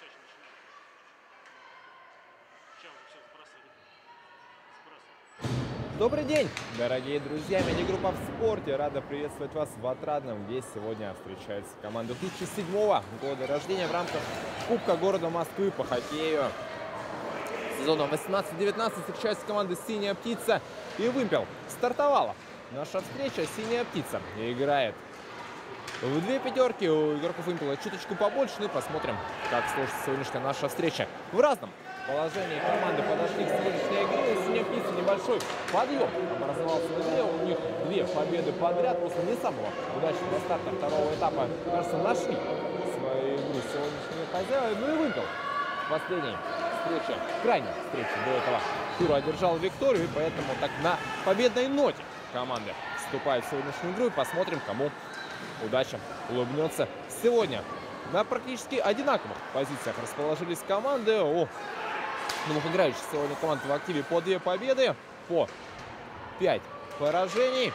чаще начинать. Сейчас уже все сбрасывали. Добрый день, дорогие друзья! Медиагруппа в спорте рада приветствовать вас в отрадном. Здесь сегодня встречается команда 2007 года рождения в рамках Кубка города Москвы по хоккею. Сезоном 18-19 встречаются команды «Синяя птица» и «Вымпел». Стартовала наша встреча. «Синяя птица» играет в две пятерки. У игроков «Вымпела» чуточку побольше. Ну и посмотрим, как сложится сегодняшняя наша встреча. В разном положении команды подошли к сегодняшней игре. У «Синей птицы» небольшой подъем образовался в игре. У них две победы подряд. После не самого удачного старта второго этапа, кажется, нашли свою игру сегодняшние хозяева. Ну и «Вымпел» в последней встрече, крайней встрече до этого тура одержал викторию. И поэтому так на победной ноте команды вступает в сегодняшнюю игру. И посмотрим, кому удача улыбнется сегодня. На практически одинаковых позициях расположились команды. У двух играющих сегодня команд в активе по 2 победы, по 5 поражений.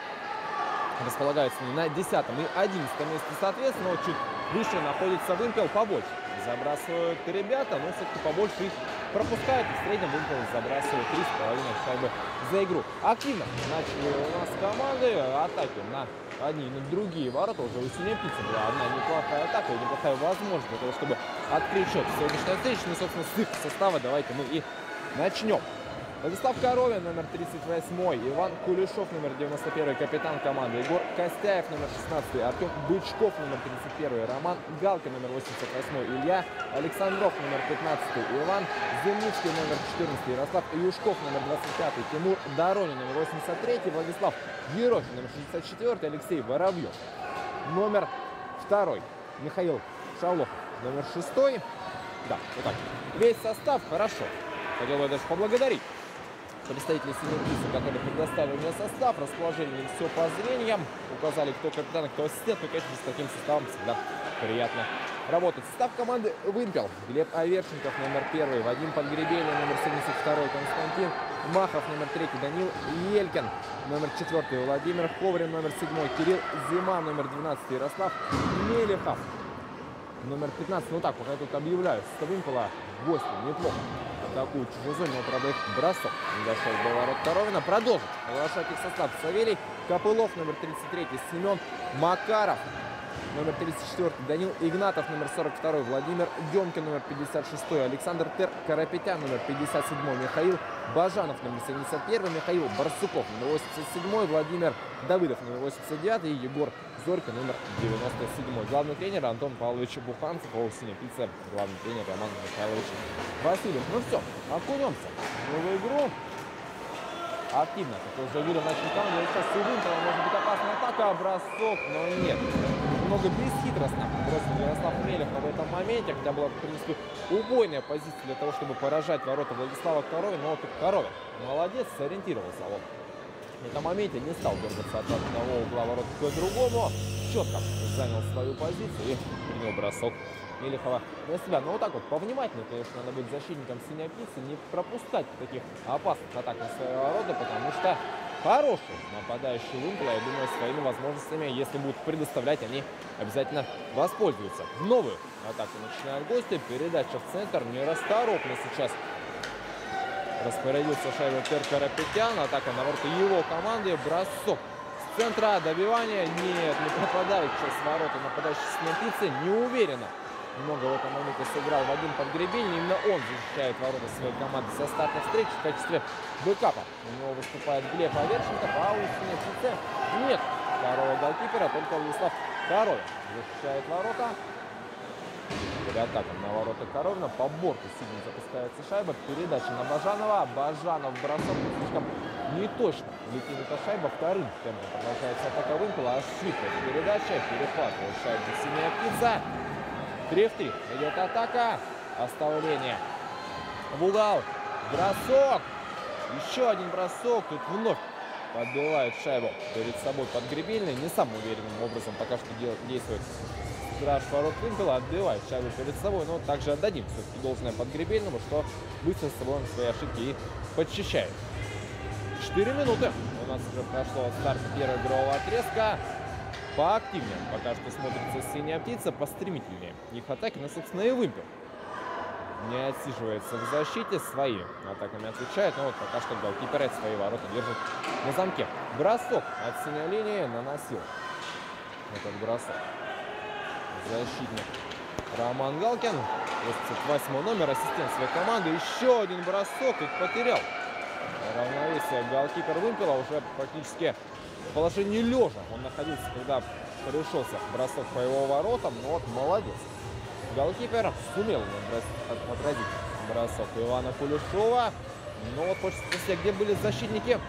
Располагаются на 10-м и 11-м месте соответственно. Вот чуть выше находится «Вымпел», побольше забрасывают ребята, но все-таки побольше их пропускают. И в среднем «Вымпел» забрасывает 3,5 шайбы за игру. Активно начали у нас команды атаки на одни и на другие ворота. Уже у «Синей птицы» была одна неплохая атака и неплохая возможность для того, чтобы открыть счет в сегодняшней встрече. Ну, собственно, с их состава давайте мы и начнем. Владислав Коровин, номер 38, Иван Кулешов, номер 91, капитан команды, Егор Костяев, номер 16, Артем Бычков, номер 31, Роман Галкин, номер 88, Илья Александров, номер 15, Иван Земницкий, номер 14, Ярослав Юшков, номер 25, Тимур Доронин, номер 83, Владислав Ерохин, номер 64, Алексей Воробьев, номер 2, Михаил Шавлов, номер 6. Да, вот так. Весь состав хорошо. Хотел бы даже поблагодарить представители «Синей птицы», которые предоставили мне состав, расположение, все по зрениям, указали, кто капитан, кто ассистент. Ну, конечно, с таким составом всегда приятно работать. Состав команды «Вымпел». Глеб Аверченков, номер 1, Вадим Подгребельный, номер 72, Константин Махов, номер 3, Данил Елькин, номер 4, Владимир Ховрин, номер 7, Кирилл Зима, номер 12, Ярослав Мелехов, номер 15. Ну так, пока я тут объявляю, состав «Вымпела» гости неплохо атакуют чужой зоне, но, правда, их бросок не дошел до ворот Коровина. Продолжит оглашать их состав Савелий Копылов, номер 33, Семен Макаров, номер 34, Данил Игнатов, номер 42, Владимир Демкин, номер 56, Александр Карапетян, номер 57, Михаил Бажанов, номер 71, Михаил Барсуков, номер 87, Владимир Давыдов, номер 89 и Егор Зорько, номер 97. Главный тренер Антон Павлович Буханцев, а у «Синей птицы» главный тренер Роман Михайлович Васильев. Ну все, окунемся в новую игру. Активно, как я уже видел, начали команду. Сейчас у «Вымпела» может быть опасная атака, бросок, но нет. Немного бесхитростно бросил Ярослав Мелехов в этом моменте, хотя была, в принципе, убойная позиция для того, чтобы поражать ворота Владислава Коровина. Но вот Коровин молодец, сориентировался он. В этом моменте не стал дергаться от одного угла ворот к другому. Четко занял свою позицию и принял бросок Мелехова на себя. Но вот так вот повнимательнее, конечно, надо быть защитником «Синей птицы», не пропускать таких опасных атак на свои ворота, потому что хороший нападающий «Вымпела», я думаю, своими возможностями, если будут предоставлять, они обязательно воспользуются. В новую атаку начинают гости. Передача в центр. Нерасторопно сейчас распорядился шайбой Карапетян. Атака на ворота его команды. Бросок с центра. Добивание. Нет, не попадает сейчас в ворота нападающий «Синей птицы». Неуверенно много в этом моменте сыграл Вадим Подгребельный. Именно он защищает ворота своей команды со старта встречи. В качестве бэкапа у него выступает Глеб Аверченков, а у «Синей птицы» нет второго голкипера, только Владислав Коровин защищает ворота. Атака на ворота Коровина. По борту сильно запускается шайба. Передача на Бажанова. Бажанов бросок слишком неточно летит эта шайба. Вторым темпом продолжается атака «Вымпела». Ошибка передача. Перехватывает шайбу «Синяя птица». 3-3. Идет атака. Оставление в угол. Бросок. Еще один бросок. Тут вновь подбивает шайбу перед собой Подгребельный. Не самым уверенным образом пока что действует страж ворот «Вымпела», отбивает шайбу перед собой, но также отдадим все-таки должное Подгребельному, что быстро с собой свои ошибки и подчищает. 4 минуты у нас уже прошло от старта первого игрового отрезка. Поактивнее пока что смотрится «Синяя птица», постремительнее их атаки. Ну, собственно, и «Вымпел» не отсиживается в защите, свои атаками отвечает. Но вот пока что голкипер свои ворота держит на замке. Бросок от синей линии наносил этот бросок защитник Роман Галкин. 88 номер, ассистент своей команды. Еще один бросок и потерял равновесие голкипер Вымпела уже практически в положении лежа. Он находился, когда решился бросок по его воротам. Но вот молодец. Голкипер сумел отразить бросок Ивана Кулешова. Но вот хочется спросить, где были защитники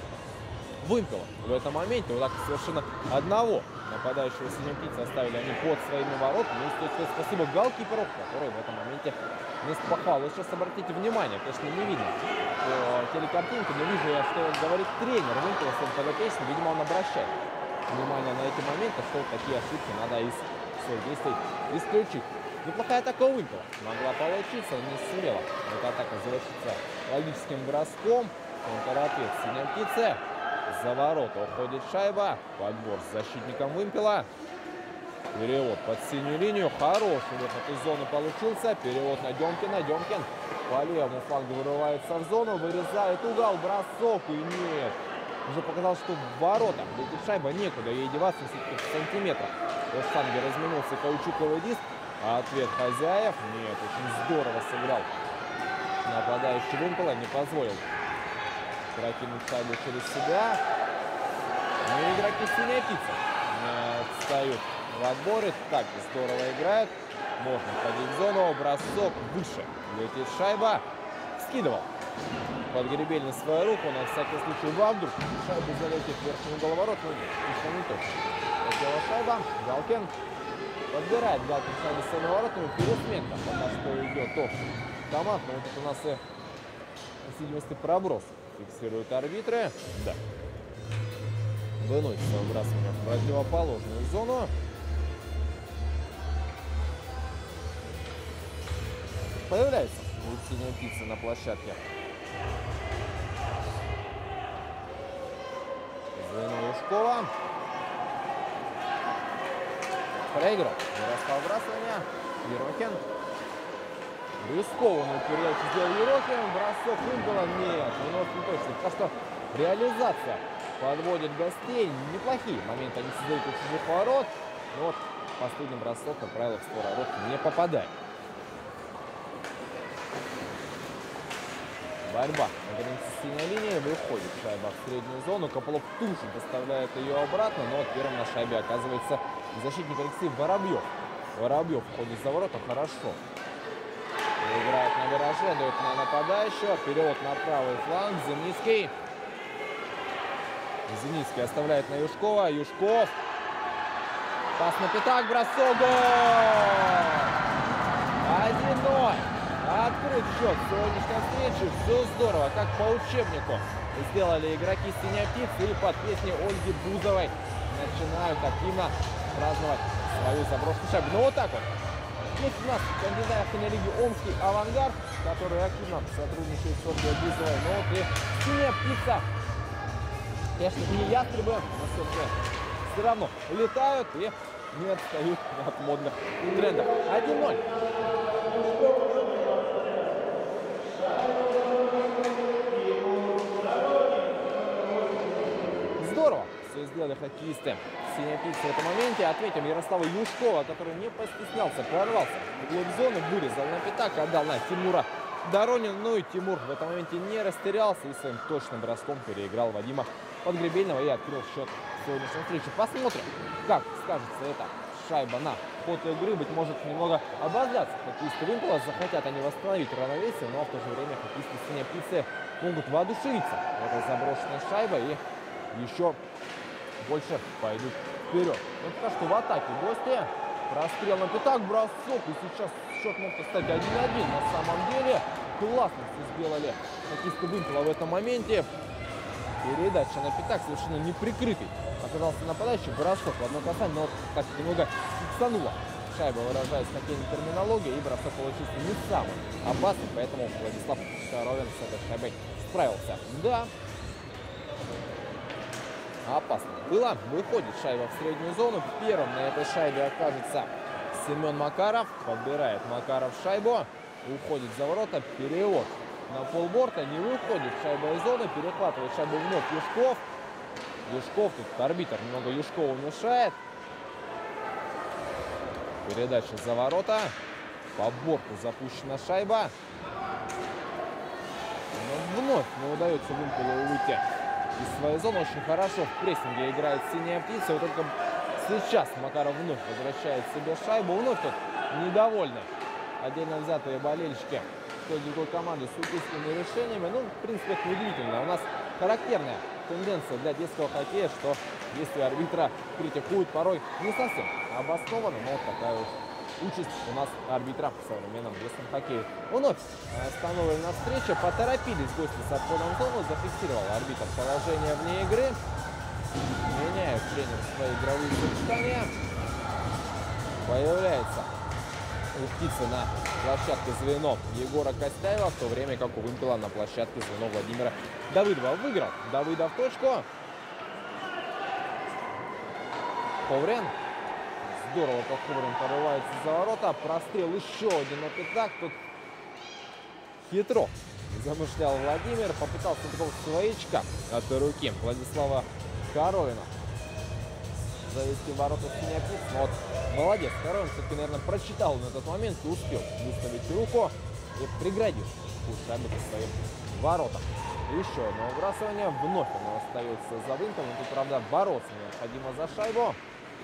Вымпела в этом моменте. Вот так совершенно одного нападающего синей птицы оставили они под своими воротами. И стоит сказать спасибо голкиперу, который в этом моменте не спахал. Вот сейчас обратите внимание, конечно, не видно по телекартинке, но вижу я, что говорит тренер Вымпела своим подопечным. Видимо, он обращает внимание на эти моменты, что вот такие ошибки надо из своих действий исключить. Неплохая атака Вымпела могла получиться, но не сумела. Эта атака завершится логическим броском. Контратакет синей птицы. За ворота уходит шайба. Подбор с защитником Вымпела. Перевод под синюю линию. Хороший выход из зоны получился. Перевод на Демкина. Демкин по левому флангу вырывается в зону. Вырезает угол. Бросок. И нет. Уже показалось, что в ворота летит шайба. Некуда ей деваться. Все-таки в сантиметрах. В штанге разминулся каучуковый диск. А ответ хозяев. Нет, очень здорово сыграл нападающий Вымпела. Не позволил прокинуть шайбу через себя. Но игроки синей птицы отстают в отборе. Так здорово играют. Можно входить в зону. Бросок выше. Летит шайба. Скидывал Подгребельный свою руку. На всякий случай вдруг шайбу залетит в верхний угол ворот. Но нет, еще не точно. Хотела шайба. Галкин подбирает Галкин шайбу с своими воротами. Пересменка пока что идет общий команд. Но вот это у нас и, по всей видимости, проброс. Фиксируют арбитры. Да. Выносится выбрасывание в противоположную зону. Появляется синяя птица на площадке. Звено Юшкова. Проиграл. Распал выбрасывания. Ерохин. Рискованную передачу сделал Ерохин. Бросок Вымпела. Нет, вынос не точно. Потому что реализация подводит гостей. Неплохие моменты они создают у чужих ворот. Но вот последний бросок, как правило, в створ ворот не попадает. Борьба на границе синей линии. Выходит шайба в среднюю зону. Копылов тут же доставляет ее обратно. Но вот первым на шайбе оказывается защитник Алексей Воробьев. Воробьев входит за ворота хорошо. Играет на вираже, дает на нападающего. Перевод на правый фланг. Зимницкий. Зимницкий оставляет на Юшкова. Юшков. Пас на пятак. Бросок. Гол! 1-0. Открыт счет сегодняшней встречи. Все здорово. Как по учебнику сделали игроки синей птицы. И под песней Ольги Бузовой начинают активно праздновать свою заброшенную шайбу. Ну вот так вот. Есть у нас кандидат в лиге Омский Авангард, который активно сотрудничает с Ольгой Бузовой. Но вот и синяя птица. Конечно, не ястребы, но все равно летают и не отстают от модных трендов. 1-0. Здорово все сделали хоккеисты синей птицы в этом моменте. Отметим Ярослава Юшкова, который не постеснялся, прорвался в зону, вырезал на пятак, отдал на Тимура Доронина. Ну и Тимур в этом моменте не растерялся и своим точным броском переиграл Вадима Подгребельного и открыл счет сегодняшней встречи. Посмотрим, как скажется эта шайба на ход игры. Быть может, немного обозлятся хоккеисты Вымпела. Захотят они восстановить равновесие, но в то же время хоккеисты синей птицы могут воодушевиться этой заброшенной шайбой и еще больше пойдут вперед. Ну, пока что в атаке гости. Прострел на пятак, бросок. И сейчас счет мог стать 1-1. На самом деле классно все сделали хоккеисты Вымпела в этом моменте. Передача на пятак совершенно неприкрытый. Оказался нападающий, бросок в одно касание, но вот как немного фиксанула шайба, выражаясь хоккейной терминологией, и бросок получился не самый опасный, поэтому Владислав Коровин с этой шайбой справился. Да, опасно было. Выходит шайба в среднюю зону. Первым на этой шайбе окажется Семен Макаров. Подбирает Макаров шайбу. уходит за ворота, перевод на полборта, не выходит, шайба из зоны, перехватывает шайбу вновь Юшков. Юшков, тут арбитр немного Юшкову мешает. Передача за ворота, по борту запущена шайба. Но вновь не удается Вымпелу выйти из своей зоны. Очень хорошо в прессинге играет синяя птица. Вот только сейчас Макаров вновь возвращает себе шайбу. Вновь тут недовольны отдельно взятые болельщики той другой команды с упущенными решениями. Ну, в принципе, это неудивительно. У нас характерная тенденция для детского хоккея, что если арбитра критикуют порой не совсем обоснованно, но вот такая вот участь у нас арбитра в современном детском хоккее. Вновь остановлена встреча, поторопились гости с отходом в зону, зафиксировал арбитр положение вне игры. Меняет тренер свои игровые сочетания. Появляется у птицы на площадке звено Егора Костяева, в то время как у Вымпела на площадке звено Владимира Давыдова. Выиграл Давыдов точку. Ховрен. Здорово, как Ховрен порывается за ворота. Прострел еще один от пятак. Тут хитро замышлял Владимир. Попытался такого своячка от руки Владислава Коровина завести ворота синяя птица. Но вот молодец. Коровин все-таки, наверное, прочитал на этот момент и успел выставить руку и преградить путь шайбы по своим воротам. Еще одно выбрасывание. Вновь оно остается за Вымпелом. Тут, правда, бороться необходимо за шайбу.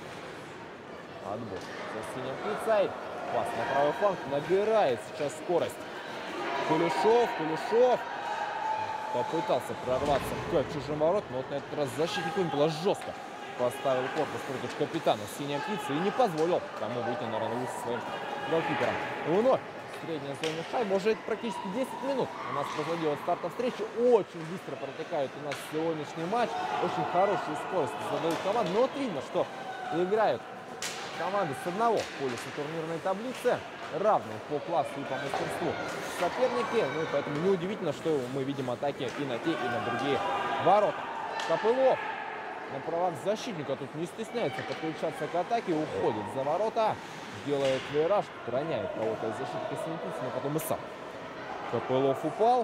Отбор за синей птицей. Пас на правый фланг. Набирает сейчас скорость Кулешов. Кулешов попытался прорваться к чужим воротам, но вот на этот раз защитник Вымпела жестко поставил корпус против капитана синяя птица и не позволил тому выйти на рановую со своим голкипером. Вновь средняя зона шайбы. Уже практически 10 минут у нас позади от старта встречи. Очень быстро протекает у нас сегодняшний матч. Очень хорошую скорость задают команды. Но вот видно, что играют команды с одного полюса турнирной таблицы, равные по классу и по мастерству соперники. Ну и поэтому неудивительно, что мы видим атаки и на те, и на другие ворота. Копылов на правах защитника тут не стесняется подключаться к атаке, уходит за ворота, делает вираж, роняет кого-то из защитника синей птицы, но потом и сам. Копылов упал.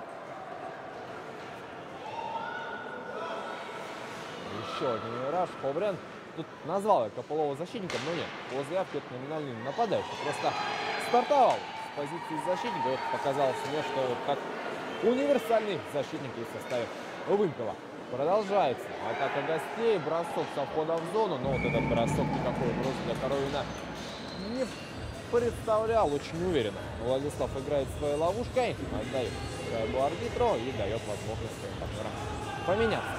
Еще один вираж. Ховрен тут назвал я Копылова защитником, но нет. По заявке это номинальный нападающий. Просто стартовал с позиции защитника. Вот показалось мне, что вот как универсальный защитник есть в составе Вымпела. Продолжается атака гостей. Бросок со входа в зону. Но вот этот бросок никакой угрозы для Коровина не представлял. Очень уверенно Владислав играет своей ловушкой. Отдает шайбу арбитру и дает возможность своим партнерам поменяться.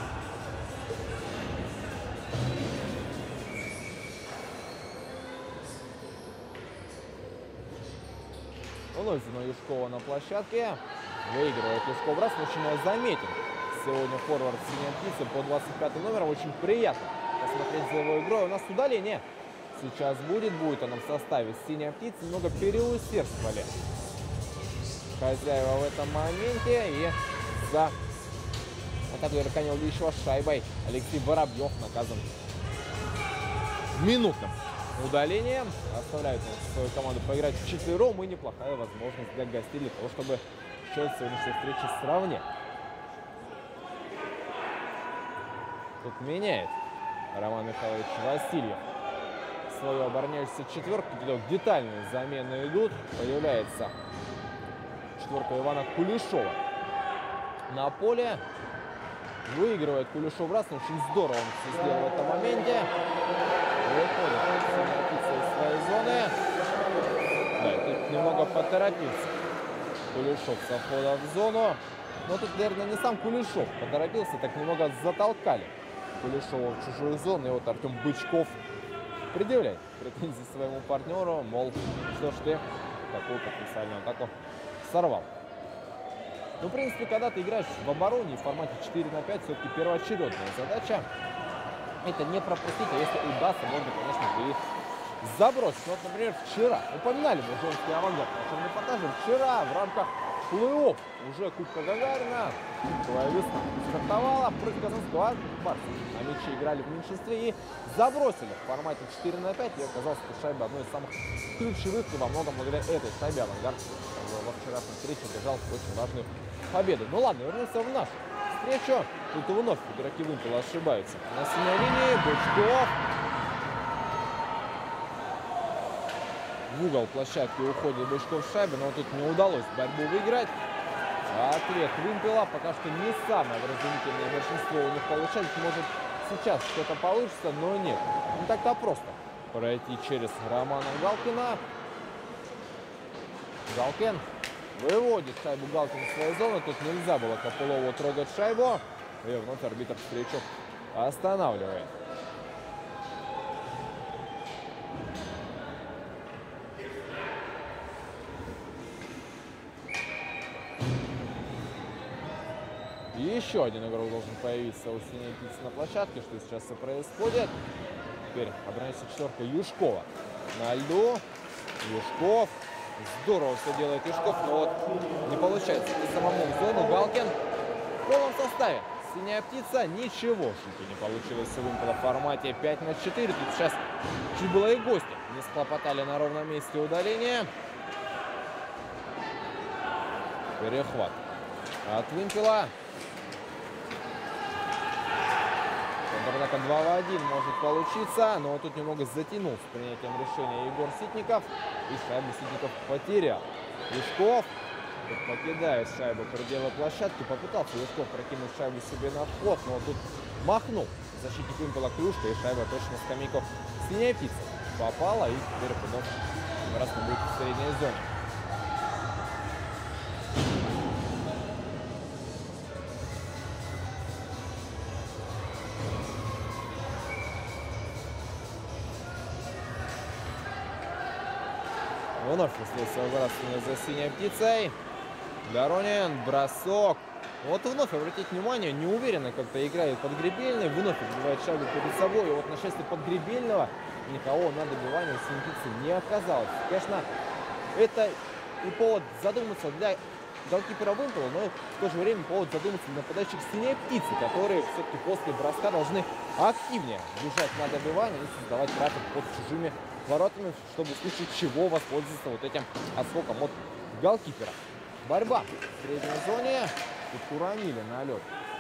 Вновь звено Юшкова на площадке. Выигрывает Юшков раз. Очень заметен сегодня форвард синяя птица по 25 номеру. Очень приятно посмотреть за его игрой. У нас удаление сейчас будет. Будет оно в составе синяя птица. Немного переусердствовали хозяева в этом моменте. И за атаку Ирканил Ильичева шайбой Алексей Воробьев наказан минутным удалением. Оставляют свою команду поиграть вчетвером. И неплохая возможность для гостей для того, чтобы счет сегодняшней встречи сравнять. Тут меняет Роман Михайлович Васильев свою обороняющуюся четверку. Детальные замены идут. Появляется четверка Ивана Кулешова на поле. Выигрывает Кулешов раз. Очень здорово он все сделал в этом моменте. Выходит синяя птица из своей зоны. Да, тут немного поторопился Кулешов со входа в зону. Но тут, наверное, не сам Кулешов поторопился, так немного затолкали Кулешова в чужую зону. И вот Артем Бычков предъявляет претензии своему партнеру, мол, что ж ты такую потенциальную атаку сорвал. Ну, в принципе, когда ты играешь в обороне в формате 4-5, все-таки первоочередная задача — это не пропустить, а если удастся, можно, конечно, и забросить. Вот, например, вчера упоминали мы женский авангард в нашем репортаже. Вчера в рамках плей-офф уже Кубка Гагарина. Кубковая весна стартовала. Против казанского Барса на мяче играли в меньшинстве и забросили в формате 4-5. И оказалось, что шайба одной из самых ключевых. И во многом благодаря этой шайбе «Авангард» во вчерашней встрече одержал очень важную победу. Ну ладно, вернемся в нашу встречу. Тут вновь игроки «Вымпела» ошибаются. На синей линии Бычков. В угол площадки уходит Бычков с шайбы, но тут не удалось борьбу выиграть. Ответ «Вымпела» пока что не самое вразумительное большинство у них получается. Может, сейчас что-то получится, но нет. Не так-то просто пройти через Романа Галкина. Галкин выводит шайбу Галкин в свою зону. Тут нельзя было Копылову трогать шайбу. И вновь арбитр встречу останавливает. Еще один игрок должен появиться у синей птицы на площадке, что сейчас и происходит. Теперь оборонительная четверка Юшкова на льду. Юшков. Здорово все делает Юшков, но вот не получается. И самому в зону Галкин в полном составе. Синяя птица ничего не получилось в «Вымпела» в формате 5-4. Тут сейчас чуть было и гости не схлопотали на ровном месте удаления. Перехват от «Вымпела». Контратака 2 в 1 может получиться, но тут немного затянул с принятием решения Егор Ситников. И шайбу Ситников потерял. Юшков покидает шайбу пределы площадки. Попытался Юшков прокинуть шайбу себе на вход, но тут махнул защитник «Вымпела» клюшка, и шайба точно в скамейку синяя птица попала. И теперь вновь раз будет в средней зоне. Вновь остается выбрасывание за синей птицей. Доронин, бросок. Вот вновь, обратите внимание, неуверенно как-то играет Подгребельный. Вновь отбивает шайбу перед собой. И вот на счастье Подгребельного никого на добивание у синей птицы не оказалось. Конечно, это и повод задуматься для голкипера «Вымпела», но в то же время повод задуматься для нападающих синей птицы, которые все-таки после броска должны активнее бежать на добивание и создавать трафик под чужими воротами, чтобы в случае чего воспользоваться вот этим отскоком от голкипера. Борьба в средней зоне. Тут уронили на лед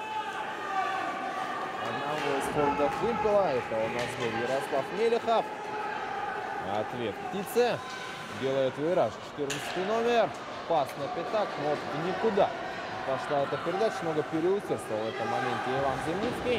одного из форвардов «Вымпела». Это у нас был Ярослав Мелехов. Ответ птицы. Делает вираж 14 номер. Пас на пятак, но вот никуда пошла эта передача. Много переусердствовал в этом моменте Иван Земницкий.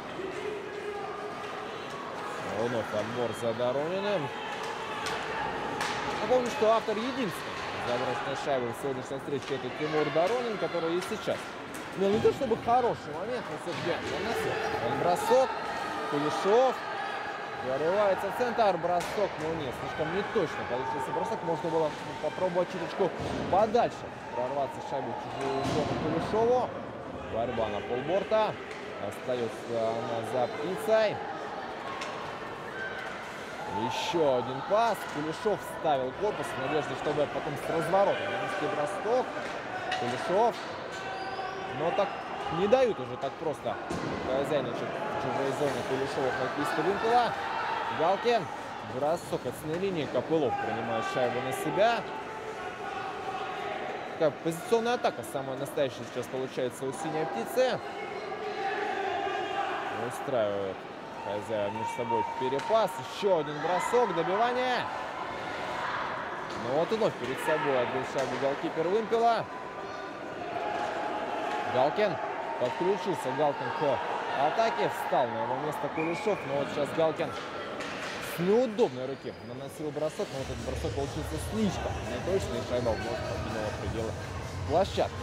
Вновь отбор за Дорониным. Напомню, что автор единственной забросной шайбы в сегодняшней встрече — это Тимур Доронин, который и сейчас. Ну, не то чтобы хороший момент, но все-таки он носил. Он бросок, Кулешов. Вырывается в центр, бросок, но нет, слишком неточно получился бросок. Можно было попробовать чуточку подальше прорваться шайбу в чужую зону Кулешову. Борьба на полборта. Остается она за птицей. Еще один пас. Кулешов ставил корпус в надежде, чтобы потом с разворота нанести бросок. Кулешов. Но так не дают уже так просто хозяйничать в чужой зоне Кулешова хоккеиста «Вымпела». Галкин. Бросок от синей линии. Копылов принимает шайбу на себя. Такая позиционная атака самая настоящая сейчас получается у синей птицы. Устраивает хозяин между собой перепас. Еще один бросок. Добивание. Ну вот вновь перед собой отбил шайбу голкипер «Вымпела». Галкин. Подключился Галкин к атаке. Встал на его место Кулешов. Но вот сейчас Галкин с неудобной руки наносил бросок. Но вот этот бросок получился слишком неточный. Шайба вновь покинула пределы площадки.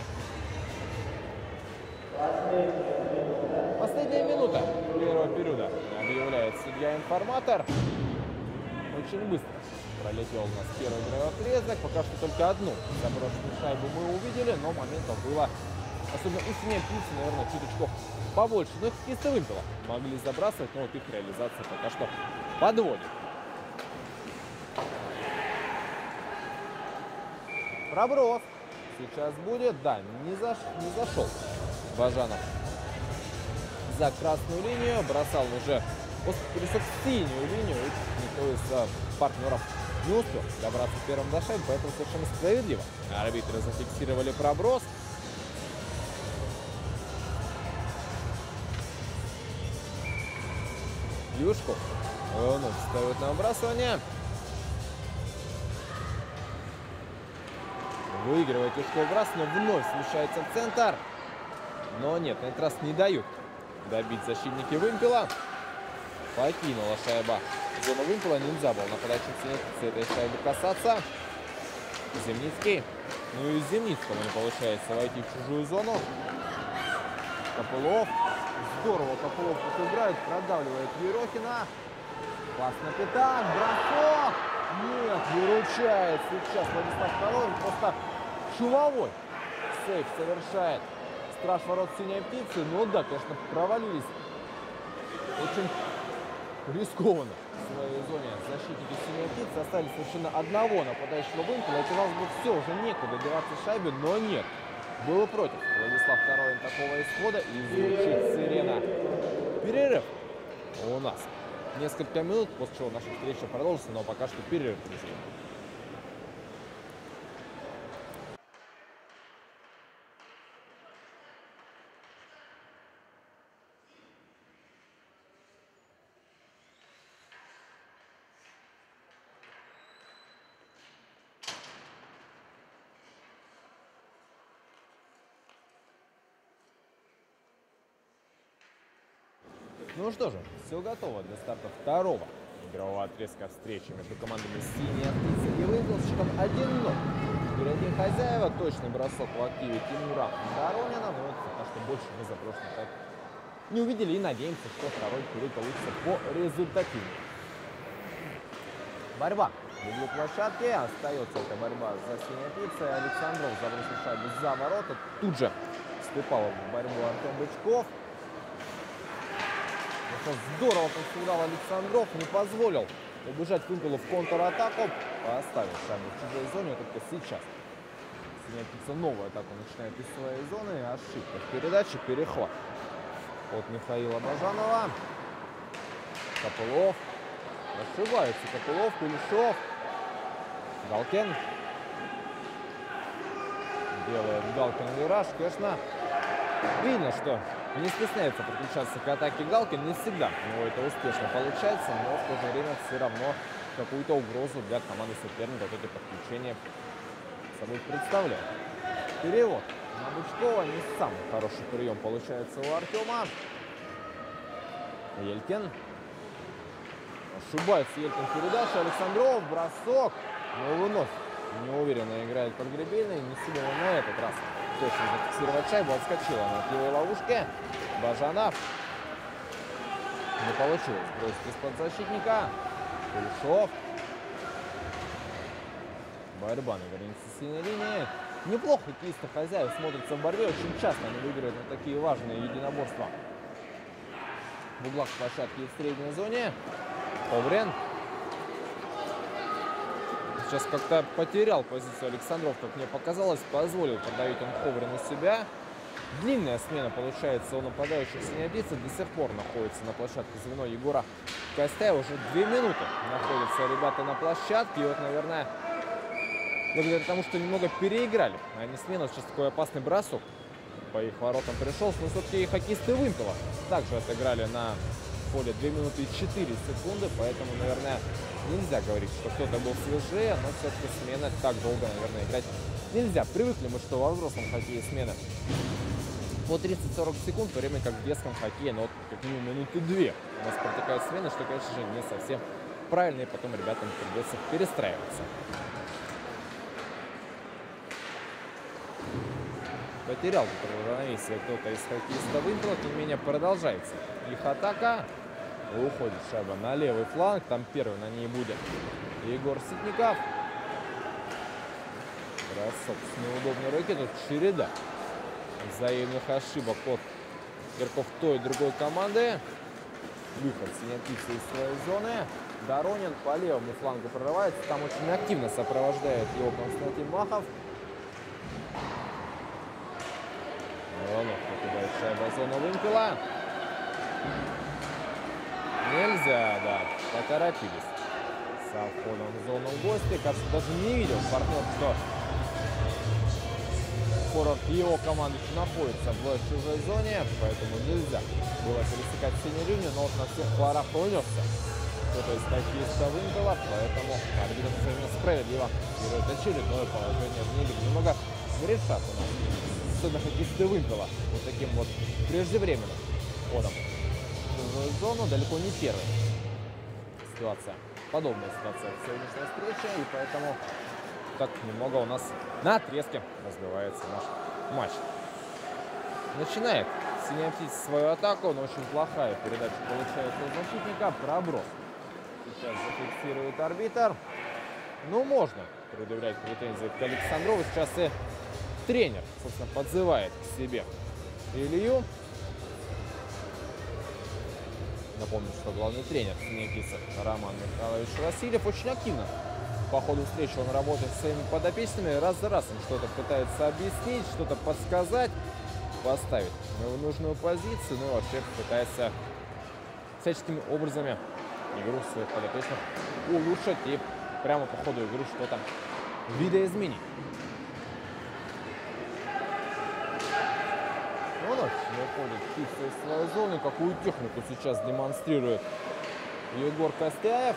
Последняя минута первого периода, объявляет судья-информатор. Очень быстро пролетел у нас первый игровой отрезок. Пока что только одну заброшенную шайбу мы увидели, но моментов было, особенно у синей птицы, наверное, чуточку побольше. Но их хоккеисты «Вымпела» могли забрасывать, но вот их реализация пока что подводит. Проброс сейчас будет. Да, не зашел Бажанов за красную линию. Бросал уже пересек синюю линию. И никто из партнеров не успел добраться первым до шайбы, поэтому совершенно справедливо арбитры зафиксировали проброс. Юшков вновь встает на выбрасывание. Выигрывает Юшков выбрасывание, вновь смещается в центр. Но нет, на этот раз не дают добить защитники Вымпела. Покинула шайба зону Вымпела. Нельзя было нападающим с этой шайбы касаться. Земницкий. Ну и Земницкому не получается войти в чужую зону. Копылов. Здорово Копылов тут играет. Продавливает Ерохина. Пас на пятак. Бросок. Нет, выручает сейчас Владислав Коровин. Просто шумовой сейф совершает страж ворот Синей Птицы. Ну да, конечно, провалились очень рискованно в своей зоне защитники Синей Птицы. Оставили совершенно одного нападающего Вымпела. Казалось бы, все, уже некуда деваться шайбе, но нет. Было против Владислав Коровин такого исхода, и звучит сирена. Перерыв у нас несколько минут, после чего наша встреча продолжится, но пока что перерыв, друзья. Ну что же, все готово для старта второго игрового отрезка встречи между командами Синяя Птица и Вымпел с счетом 1-0. Впереди хозяева, точный бросок в активе Тимура Доронина, но это пока что больше мы за прошлый тайм не увидели и надеемся, что второй период получится по результативнее. Борьба в углу площадки, остается эта борьба за Синяя Птица. Александров забросил шайбу за ворота, тут же вступал в борьбу Артем Бычков. Здорово консультировал Александров, не позволил убежать Вымпелу в контратаку, поставил шайбу в чужой зоне, только сейчас Синяя Птица новую атаку начинает из своей зоны, ошибка в передаче, перехват от Михаила Бажанова. Копылов, ошибается Копылов, Кулешов, Галкин, делает Галкин вираж, конечно, видно, что не стесняется подключаться к атаке Галкин, не всегда у него это успешно получается, но в то же время все равно какую-то угрозу для команды соперника вот эти подключения собой представляют. Перевод на Бычкова, не самый хороший прием получается у Артема. Елькин. Ошибается Елькин в передаче, Александров, бросок, но вновь неуверенно играет Подгребельный, не сумел на этот раз точно зафиксировать шайбу, отскочила на пилой ловушке. Бажанов. Не получилось бросить из-под защитника. Кулешов. Борьба на границе синей линии. Неплохо хоккеисты хозяев смотрятся в борьбе. Очень часто они выигрывают на такие важные единоборства в углах площадки и в средней зоне. Оврен. Сейчас как-то потерял позицию Александров, как мне показалось. Позволил продавить он Ховрину себя. Длинная смена получается у нападающих Синяя Птица. До сих пор находится на площадке звено Егора Костяева. Уже 2 минуты находятся ребята на площадке. И вот, наверное, благодаря тому, что немного переиграли они смену, сейчас такой опасный бросок по их воротам пришелся. Но все-таки хоккеисты Вымпела также отыграли на поле 2 минуты и 4 секунды. Поэтому, наверное, нельзя говорить, что кто-то был свежее, но все-таки смена так долго, наверное, играть нельзя. Привыкли мы, что во взрослом хоккее смена по 30-40 секунд, в то время как в детском хоккее, ну вот как минимум минуты 2 у нас протекают смены, что, конечно же, не совсем правильно, и потом ребятам придется перестраиваться. Потерял равновесие кто-то из хоккеистов Вымпела, тем не менее продолжается их атака. Уходит шайба на левый фланг, там первый на ней будет Егор Ситников. Бросок с неудобной руки, тут череда взаимных ошибок от игроков той и другой команды. Выход Синей Птицы из своей зоны. Доронин по левому флангу прорывается, там очень активно сопровождает его Константин Махов. Вновь покидает шайба зону вымпела. Нельзя, да, поторопились. Со входом в зону гостя. Кажется, даже не видел партнер, что форвард его команды находится в чужой зоне, поэтому нельзя было пересекать синюю линию, но вот на всех флорах унесся кто-то из хоккеиста вымпела, поэтому арбитр совершенно справедливо берет очередное положение в игре. Немного грешат у нас, особенно хоккеисты вымпела, вот таким вот преждевременным ходом в чужую зону, далеко не первая ситуация. Подобная ситуация в сегодняшней встрече, и поэтому так немного у нас на отрезке разбивается наш матч. Начинает синяя птица свою атаку, но очень плохая передача получается у защитника. Проброс сейчас зафиксирует арбитр. Ну, можно предъявлять претензии к Александрову. Сейчас и тренер, собственно, подзывает к себе Илью. Напомню, что главный тренер синей птицы Роман Михайлович Васильев очень активно по ходу встречи он работает с своими подопечными, раз за разом что-то пытается объяснить, что-то подсказать, поставить в нужную позицию, ну и вообще пытается всяческими образами игру своих подопечных улучшить и прямо по ходу игры что-то видоизменить. Ну, вновь выходит птица из своей зоны, какую технику сейчас демонстрирует Егор Костяев.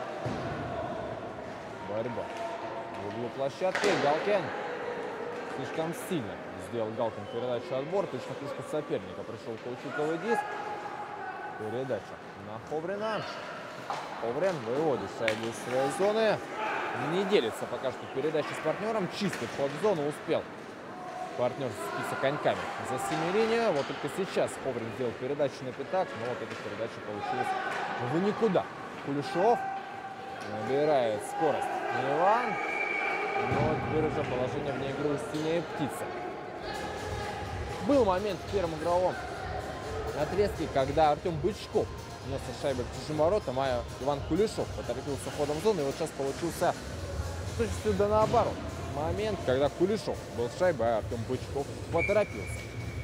Борьба в углу площадки. Галкин слишком сильно сделал Галкин передачу отбор. Точно кружку соперника. Пришел каучуковый диск. Передача на Ховрина. Ховрин выводит шайбу из своей зоны. Не делится пока что передача с партнером. Чистый вход в зону успел партнер списа коньками за синюю линию. Вот только сейчас Ховрин сделал передачу на пятак. Но вот эта передача получилась в никуда. Кулешов набирает скорость. Иван. Но теперь уже положение вне игры синяя птица. Был момент в первом игровом отрезке, когда Артем Бычков несся шайбу к чужим воротам, а Иван Кулешов поторопился ходом в зону. И вот сейчас получился точно да наоборот. Момент, когда Кулешов был с шайбой, а Артем Бычков поторопился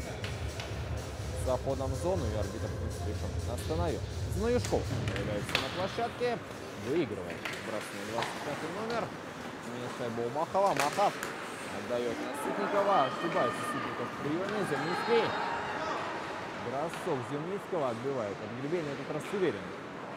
за ходом в зону, и арбитр, в принципе, еще остановил. Знающков появляется на площадке. Выигрывает бросный 25 номер. Шайба у Махова. Махов отдает на Сытникова. Ошибается Сытников в приеме. Земницкий. Бросок Земницкого отбивает от гребения. Этот раз уверенно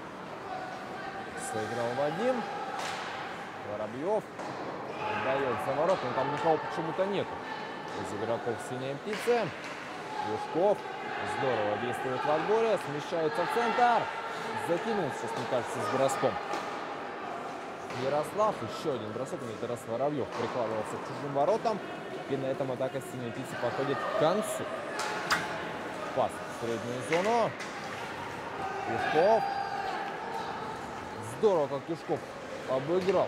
сыграл Вадим. Воробьев отдает за ворот, но там никого почему-то нету из игроков синей птицы. Юшков здорово действует в отборе. Смещается в центр. Закинул сейчас, мне кажется, с броском Ярослав. Еще один бросок. На этот раз Воробьев прикладывался к чужим воротам. И на этом атака синей птицы подходит к концу. Пас в среднюю зону. Юшков. Здорово, как Юшков обыграл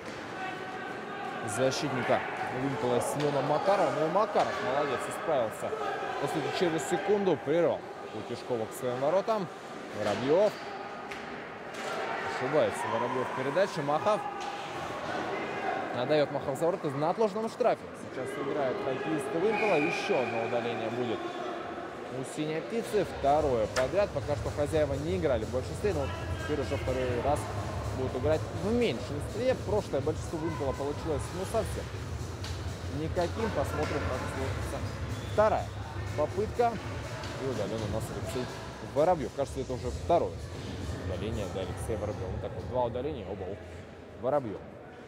защитника Вымпела Семена Макарова. Ну и Макаров молодец, исправился. По сути, через секунду прервал путь Юшкова к своим воротам. Воробьев. Ошибается Воробьев в передаче. Махов. Отдает Махов за ворота на отложенном штрафе. Сейчас играет хоккеисты Вымпела. Еще одно удаление будет у синей птицы. Второе подряд. Пока что хозяева не играли в большинстве, но теперь уже второй раз будут играть в меньшинстве. Прошлое большинство Вымпела получилось совсем никаким. Посмотрим, как сложится вторая попытка. И удален у нас Алексей Воробьев. Кажется, это уже второе удаление для Алексея Воробьева. Вот так вот, два удаления, оба у Воробьева.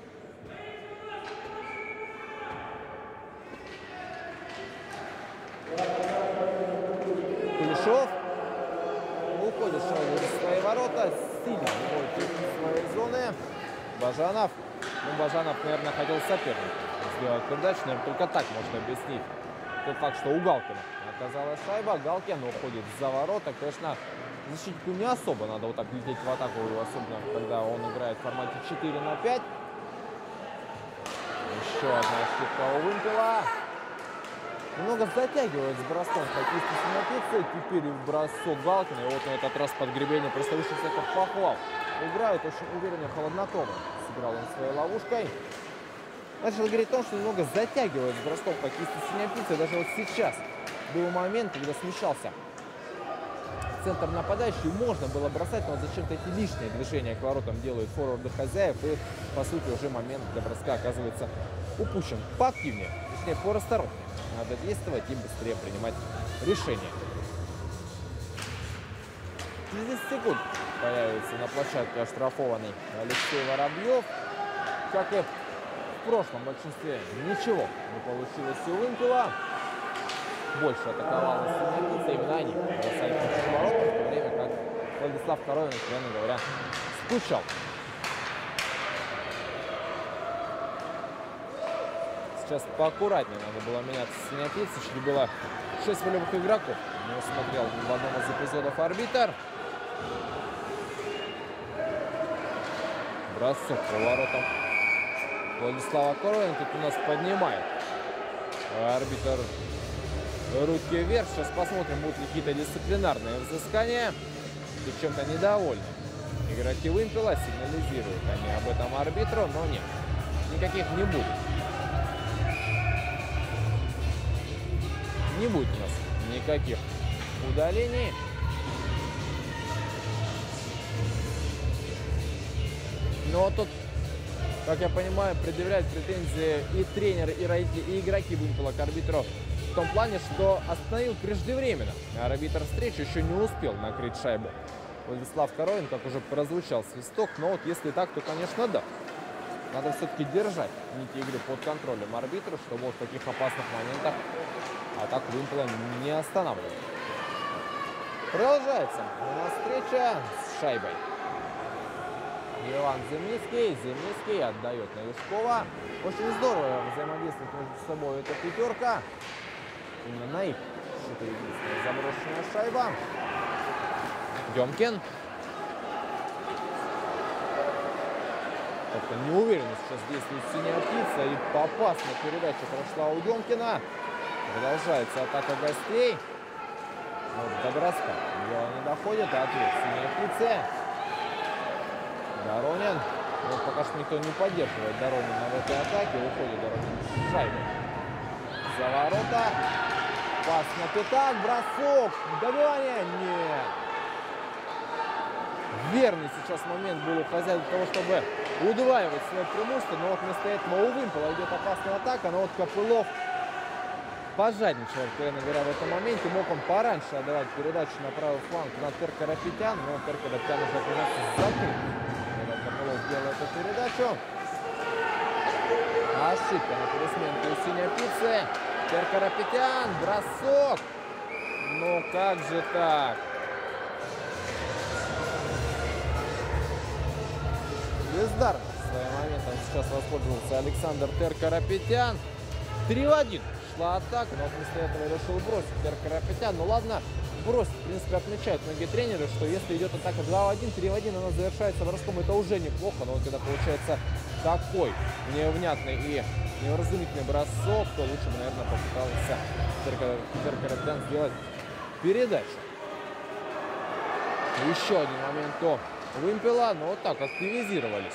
Кулешов уходит в свои ворота. Сильно выходит из своей зоны. Бажанов. Ну, Бажанов, наверное, хотел соперника сделать передачу. Наверное, только так можно объяснить тот факт, что у Галкина оказалась шайба. Галкин уходит за ворота. Конечно, защитнику не особо надо вот так лететь в атаку, особенно когда он играет в формате 4-5. Еще одна ошибка у Вымпела. Немного затягивает с броском хоккеисты синей птицы. Теперь бросок Галкина. И вот на этот раз под гребение просто вышел как похвал. Играет очень уверенно, холоднокровно. Сыграл он своей ловушкой. начал говорить о том, что немного затягивает с бросков по кисти синяя птица. Даже вот сейчас был момент, когда смешался центр нападающий, можно было бросать, но вот зачем-то эти лишние движения к воротам делают форварды хозяев, и по сути уже момент для броска оказывается упущен. Поактивнее, точнее порасторопнее надо действовать и быстрее принимать решения. 10 секунд появится на площадке оштрафованный Алексей Воробьев. Как и в прошлом большинстве, ничего не получилось у Вымпела. Больше атаковала синяя птица, именно они бросали в ворота, в то время как Владислав Коровин, откровенно говоря, скучал. Сейчас поаккуратнее надо было меняться с синяя птица, чуть было 6 волевых игроков. Не усмотрел в одном из эпизодов арбитр. Бросок по воротам Владислава Коровина тут у нас поднимает арбитр руки вверх. Сейчас посмотрим, будут ли какие-то дисциплинарные взыскания. И чем-то недовольны игроки Вымпела, сигнализируют они об этом арбитру, но нет, никаких не будет. Не будет у нас никаких удалений. Но тут, как я понимаю, предъявляют претензии и тренер, и родители, и игроки Вымпела к арбитру в том плане, что остановил преждевременно. Арбитр встречи еще не успел накрыть шайбу Владислав Коровин, как уже прозвучал свисток. Но вот если так, то, конечно, да. Надо все-таки держать нити игры под контролем арбитра, чтобы вот в таких опасных моментах атаку Вымпела не останавливать. Продолжается у нас встреча с шайбой. Иван Земницкий отдает на Юшкова. Очень здорово взаимодействует между собой эта пятерка. Именно на их счету единственная заброшенная шайба. Демкин. Как-то неуверенно сейчас действует синяя птица. И опасная передача прошла у Демкина. Продолжается атака гостей. Вот до броска дело не доходит. Ответ синяя птица. Доронин. Вот пока что никто не поддерживает Доронина в этой атаке. Уходит Доронин с шайбой за ворота. Пас на пятак. Бросок. Добивание. Нет. Верный сейчас момент был у хозяина для того, чтобы удваивать свое преимущество. Но вот вместо этого у Вымпела идет опасная атака. Но вот Копылов пожадничал, откровенно говоря, в этом моменте. Мог он пораньше отдавать передачу на правый фланг на Теркарапетян. Но Теркарапетян уже оказался закрыт. Копылов делает эту передачу. Ошибка на пересменке у синей птицы. Теркарапетян. Бросок. Ну как же так? Бездарно своим моментом сейчас воспользовался Александр Теркарапетян. 3-1 шла атака, но вместо этого решил бросить Теркарапетян. Ну ладно, бросить. В принципе, отмечают многие тренеры, что если идет атака 2-1, 3-1, она завершается броском. Это уже неплохо, но вот когда получается такой невнятный и невразумительный бросок, то лучше бы, наверное, попытался Теркарапетян сделать передачу. Еще один момент у Вымпела, но вот так активизировались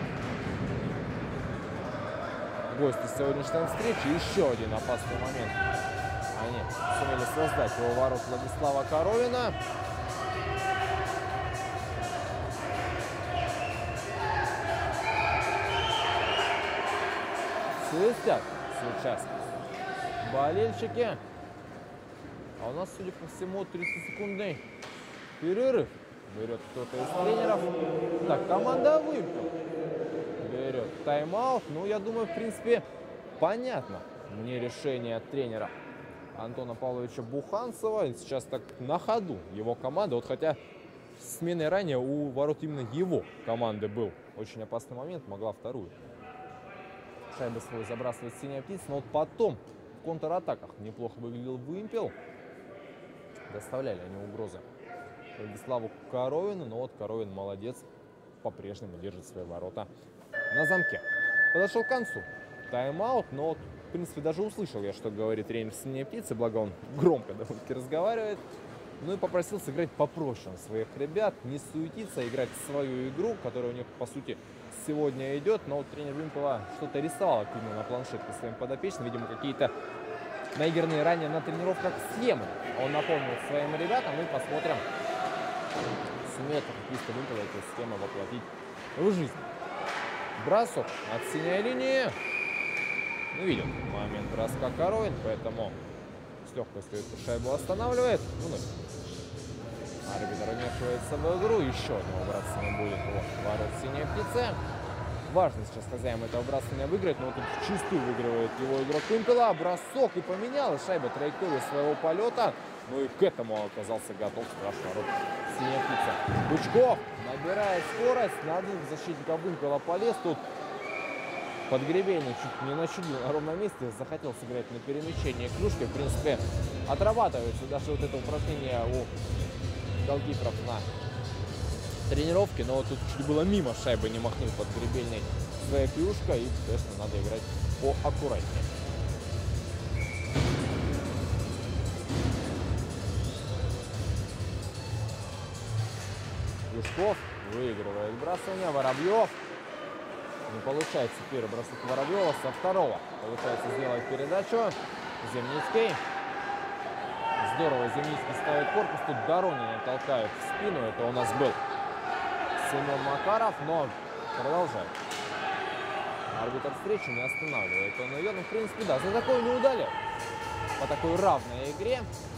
гости сегодняшней встречи. Еще один опасный момент они сумели создать у ворот Владислава Коровина. Свистят сейчас болельщики. А у нас, судя по всему, 30-секундный перерыв берет кто-то из тренеров. Так, команда Вымпел берет тайм-аут. Ну, я думаю, в принципе, понятно мне решение тренера Антона Павловича Буханцева. Сейчас так на ходу его команда. Вот хотя сменой ранее у ворот именно его команды был очень опасный момент. Могла вторую шайбу свою забрасывать синяя птица. Но вот потом в контратаках неплохо выглядел Вымпел. Доставляли они угрозы Владиславу Коровину. Но вот Коровин молодец. По-прежнему держит свои ворота на замке. Подошел к концу тайм-аут. Но вот, в принципе, даже услышал я, что говорит тренер синей птицы. Благо он громко довольно-таки разговаривает. Ну и попросил сыграть попроще на своих ребят, не суетиться, играть свою игру, которая у них, по сути, сегодня идет. Но вот тренер Вимпела что-то рисовал активно на планшетке своим подопечным. Видимо, какие-то наигранные ранее на тренировках схемы он напомнил своим ребятам. И посмотрим, сумеет хоккеисты Вимпела эти схемы воплотить в жизнь. Бросок от синей линии. Ну, видим момент броска Коровин, поэтому с легкостью эту шайбу останавливает. Ну, арбитр вмешивается в игру. Еще одного бросания будет у ворот синей птицы. Важно сейчас хозяин этого бросания выиграть, но вот тут чистую выигрывает его игрок Вимпела. Бросок и поменялась шайба траекторию своего полета. Ну и к этому оказался готов страшный ворот синяя птица. Бычков набирает скорость. На двух защитников Вимпела полез. Тут подгребение чуть не начудил на ровном месте. Захотел сыграть на перемещение клюшки. В принципе, отрабатывается даже вот это упражнение у голкиперов на тренировке. Но вот тут чуть было мимо шайбы не махнул подгребельной своей клюшкой. И, конечно, надо играть поаккуратнее. Юшков выигрывает бросание. Воробьев. Не получается первый бросок Воробьева, со второго получается сделать передачу. Земницкий. Здорово Земницкий ставит корпус. Тут Доронина толкает в спину. Это у нас был Семен Макаров, но продолжает. Арбитр встречи не останавливает он ее. Ну, в принципе, да, за такое не удали. По такой равной игре.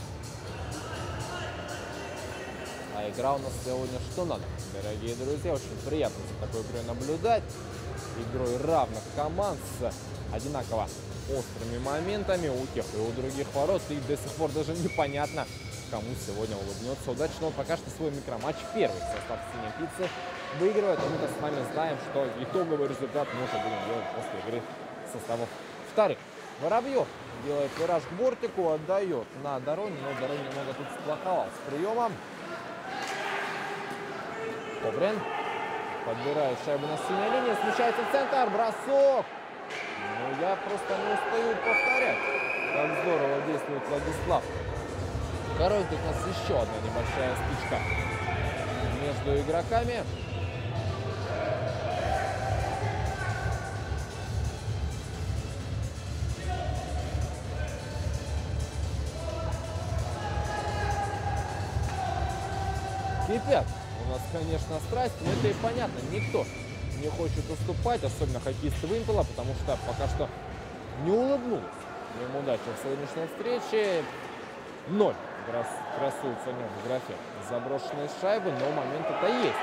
А игра у нас сегодня что надо, дорогие друзья. Очень приятно за такой игрой наблюдать. Игрой равных команд с одинаково острыми моментами у тех и у других ворот. И до сих пор даже непонятно, кому сегодня улыбнется удачно. Пока что свой микроматч первый состав синей птицы выигрывает. А мы-то с вами знаем, что итоговый результат мы уже будем делать после игры составов вторых. Воробьев делает вираж к бортику, отдает на Доронину, но Доронин немного тут сплоховал с приемом. Коврин подбирает шайбу на синей линии, смещается в центр, бросок. Ну, я просто не устаю повторять, как здорово действует Владислав Коровин. Тут у нас еще одна небольшая стычка между игроками. Кипят у нас, конечно, страсть, но это и понятно. Никто не хочет уступать, особенно хоккеисты Вимпела, потому что пока что не улыбнулась им удача в сегодняшней встрече. 0 красуется у него в графе заброшенные шайбы, но момент-то есть.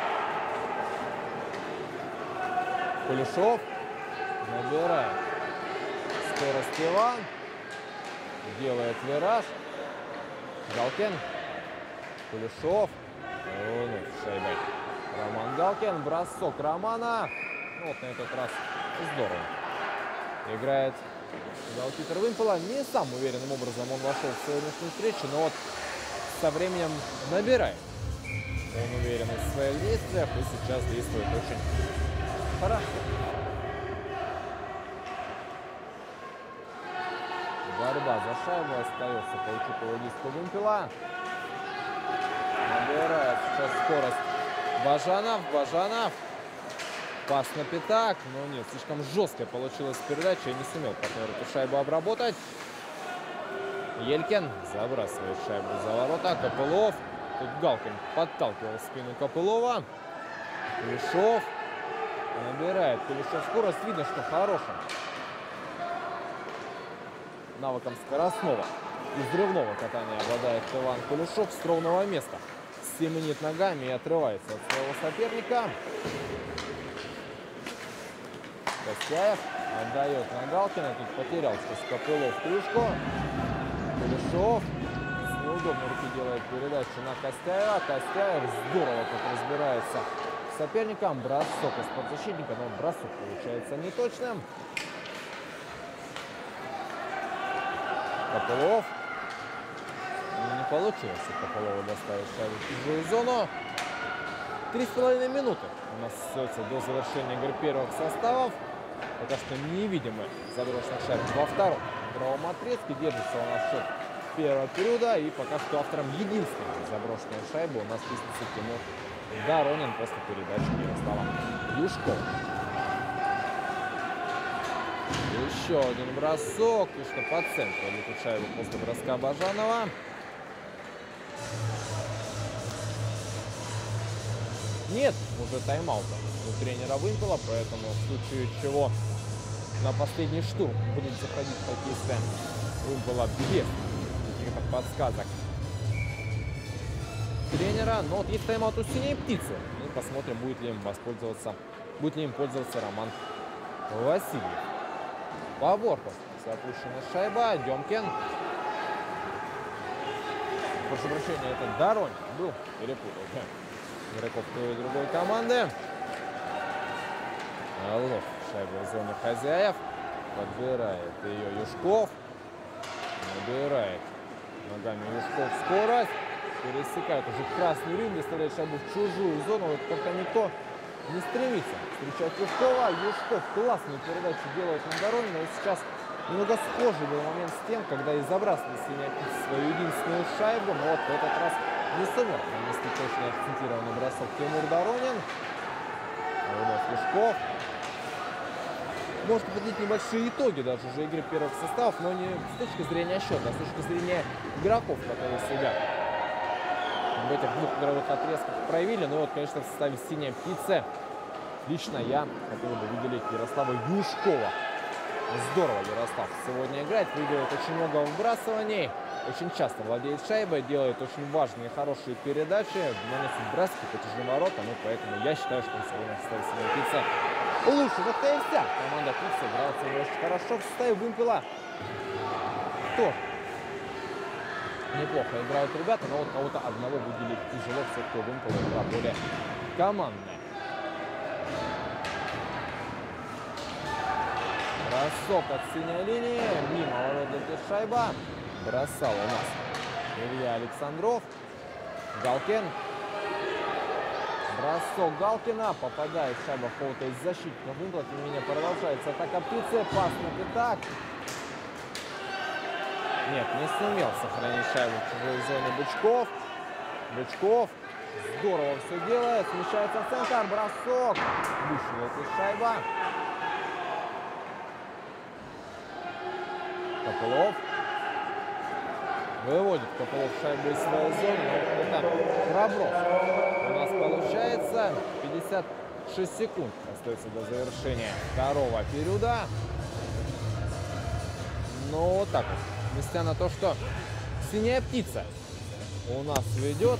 Кулешов набирает скорость Иван, делает вираж. Галкин, Кулешов. Шайбой Роман Галкин. Бросок Романа. Ну, вот на этот раз здорово играет голкипер Вимпела. Не самым уверенным образом он вошел в сегодняшнюю встречу, но вот со временем набирает он уверенность в своих действиях и сейчас действует очень хорошо. Борьба за шайбу остается по учету диску Вимпела. Набирает сейчас скорость Бажанов. Пас на пятак. Но нет, слишком жесткая получилась передача. И не сумел партнер эту шайбу обработать. Елькин забрасывает шайбу за ворота. Копылов. Тут Галкин подталкивал в спину Копылова. Кулешов. Набирает Кулешов скорость. Видно, что хорошим навыком скоростного и взрывного катания обладает Иван Кулешов с ровного места. Семенит ногами и отрывается от своего соперника. Костяев отдает на Галкина. Тут потерял сейчас Копылов клюшку. Кулешов с неудобной руки делает передачу на Костяева. Костяев здорово тут разбирается с соперником. Бросок из-под защитника, но бросок получается неточным. Копылов. Не получилось у Копылова доставить шайбу в чужую зону. 3,5 минуты у нас остается до завершения игры первых составов. Пока что невидимый заброшенных шайб во втором игровом отрезке. Держится у нас счет первого периода. И пока что автором единственной заброшенной шайбы у нас числится Тимур Доронин после передачи Ярослава Юшкова. Еще один бросок. И что по центру летит шайбу после броска Бажанова. Нет уже тайм-аута у тренера Вымпела, поэтому в случае чего на последний штурм будет заходить хоккеисты Вымпела без каких-то подсказок тренера. Но вот есть тайм-аут у синей птицы. И посмотрим, будет ли им пользоваться Роман Васильев. Поворков. Запущена шайба. Демкин. Прошу прощения, это Доронин был. Перепутал игроков той и другой команды. Орлов. Шайба в зоне хозяев. Подбирает ее Юшков. Набирает ногами Юшков скорость. Пересекает уже красный ринг. Доставляет шайбу в чужую зону. Вот только никто не стремится встречать Юшкова. Юшков классную передачу делает на Доронина. И сейчас немного схожий был момент с тем, когда и забрасывали синяя птица свою единственную шайбу. Но вот в этот раз не сумел нанести точно акцентированный бросок Тимур Доронин. Вновь Юшков. Может подводить небольшие итоги даже уже игры первых составов, но не с точки зрения счета, а с точки зрения игроков, которые себя в этих двух игровых отрезках проявили. Ну и вот, конечно, в составе синяя птица лично я хотел бы выделить Ярослава Юшкова. Здорово Ярослав сегодня играет, выигрывает очень много выбрасываний, очень часто владеет шайбой, делает очень важные, хорошие передачи, наносит броски по чужим воротам, и поэтому я считаю, что он сегодня в составе синей птицы лучше. Вот и вся команда птицы играла сегодня очень хорошо. В составе Вымпела тоже неплохо играют ребята, но вот кого-то одного выделить тяжело, все-таки у Вымпела игра более командная. Бросок от синей линии, мимо ворот летит шайба. Бросал у нас Илья Александров. Галкин. Бросок Галкина. Попадает шайба в кого-то из защитников Вымпела. Тем не менее продолжается атака птицы. Пас на пятак. Нет, не сумел сохранить шайбу в чужой зоне Бычков. Бычков здорово все делает. Смещается в центр. Бросок. Выше летит шайба. Копылов. Выводит Копылов шайбу из своей зоны. Это проброс. У нас получается 56 секунд остается до завершения второго периода. Ну вот так вот. Несмотря на то, что синяя птица у нас ведет.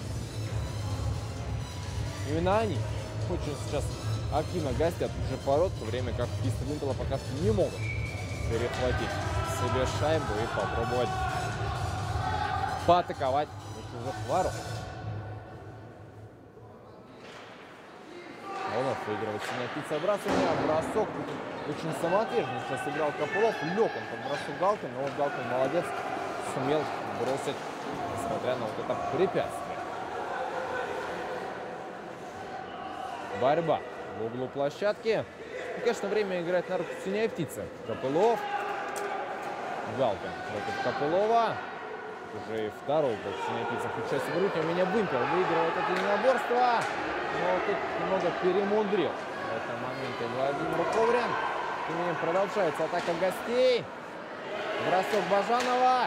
Именно они очень сейчас активно гостят уже пород, в то время как хоккеисты Вымпела пока что не могут перехватить себе шайбу и попробовать поатаковать чужих ворот. Вновь выигрывает синяя птица бросание. Бросок очень самоотверженно сейчас играл Копылов. Лег он под бросок Галкин, но вот Галкин молодец, сумел бросить, несмотря на вот это препятствие. Борьба в углу площадки. И, конечно, время играть на руку синяя птица. Копылов. Галкин против Копылова. Уже и второй гол синяя птица включается в руки. У меня Вымпел выигрывает это единоборство. Но тут немного перемудрил в этом моменте Владимир Коврин. Тем не менее продолжается атака гостей. Бросок Бажанова.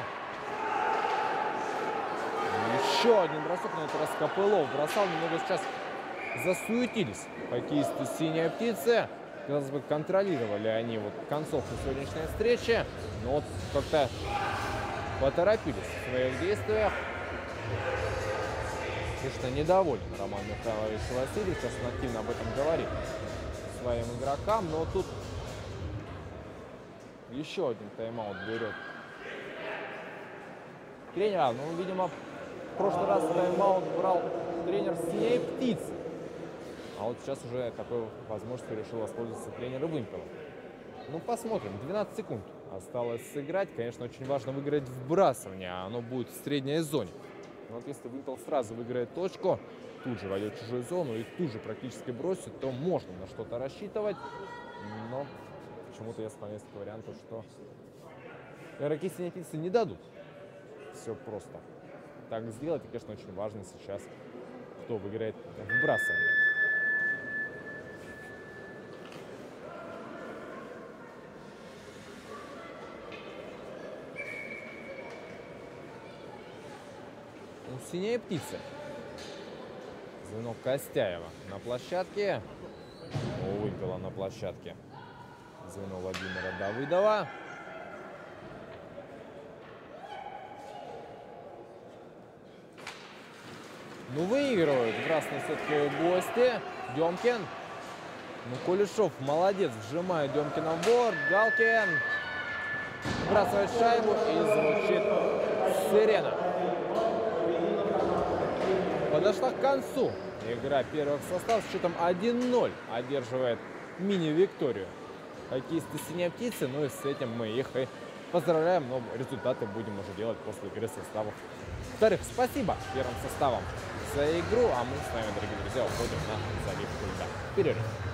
Еще один бросок, но это раз Копылов бросал. Немного сейчас засуетились хоккеисты синей птицы. Казалось бы, контролировали они вот концовку сегодняшней встречи. Но вот как-то поторопились в своих действиях. Конечно, недоволен Роман Михайлович Васильев. Сейчас он активно об этом говорит своим игрокам. Но тут еще один тайм-аут берет тренер. Ну, видимо, в прошлый раз тайм-аут брал тренер синей птицы. А вот сейчас уже такой возможностью решил воспользоваться тренер Вымпела. Ну, посмотрим. 12 секунд осталось сыграть. Конечно, очень важно выиграть вбрасывание, а оно будет в средней зоне. Но вот если Вымпел сразу выиграет точку, тут же войдет в чужую зону и тут же практически бросит, то можно на что-то рассчитывать. Но почему-то я склоняюсь к варианту, что игроки синей птицы не дадут все просто так сделать. И, конечно, очень важно сейчас, кто выиграет вбрасывание. Синяя птица. Звено Костяева на площадке. У Вымпела на площадке. Звено Владимира Давыдова. Ну, выигрывают красные все-таки гости. Демкин. Ну, Кулешов молодец. Вжимает Демкина в борт. Галкин бросает шайбу и звучит сирена. Подошла к концу игра первых составов с счетом 1-0. Одерживает мини-викторию хоккеисты «Синяя птица». Ну и с этим мы их и поздравляем. Но результаты будем уже делать после игры составов вторых. Спасибо первым составам за игру. А мы с вами, дорогие друзья, уходим на заливку льда. Перерыв.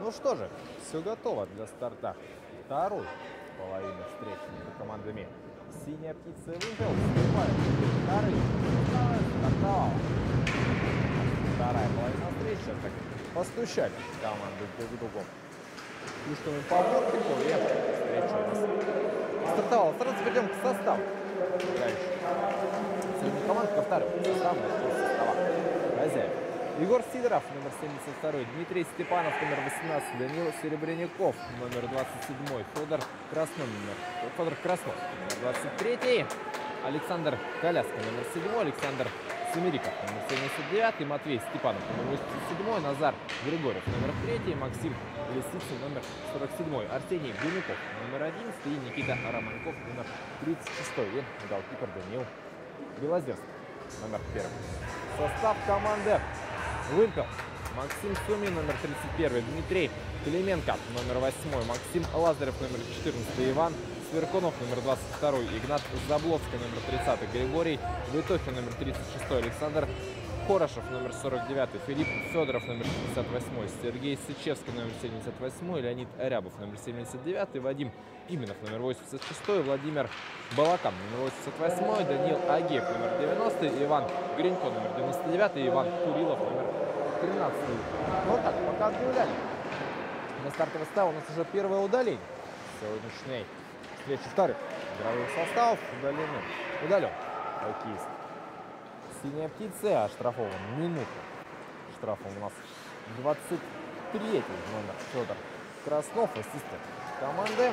Ну что же, все готово для старта второй половины встречи между командами. Синяя птица и Вымпел вступают в вторые. Стартовала. Вторая половина встречи. Так постучали команды друг к другу пушками по бортику и встреча у нас стартовала. Сразу перейдем к составу. Дальше. Сегодня команда ко вторым. Состава хозяев. Егор Сидоров, номер 72, Дмитрий Степанов, номер 18, Данил Серебряняков, номер 27, Федор Краснов, номер 23, Александр Коляска, номер 7, Александр Семериков, номер 79, Матвей Степанов, номер 87, Назар Григорьев, номер 3, Максим Лисицын, номер 47, Арсений Гунюков, номер 11 и Никита Романков, номер 36 и голкипер Даниил Белозерский, номер 1. Состав команды. Вымпел. Максим Сумин, номер 31, Дмитрий Клименко, номер 8, Максим Лазарев, номер 14, Иван Сверкунов, номер 22, Игнат Заблоцкий, номер 30, Григорий Витохин, номер 36, Александр Хорошев, номер 49, Филипп Федоров, номер 68, Сергей Сычевский, номер 78, Леонид Рябов, номер 79, Вадим Пименов, номер 86, Владимир Балакам, номер 88, Даниил Агеев, номер 90, Иван Гринько, номер 99, Иван Курилов, номер 13. Вот так, пока объявляли. На стартовый состав у нас уже первое удаление сегодняшней встречи вторых игровых составов. Удален хоккеист Синяя птица, оштрафован минуту. Штрафом у нас 23-й номер Федор Краснов, ассистент команды.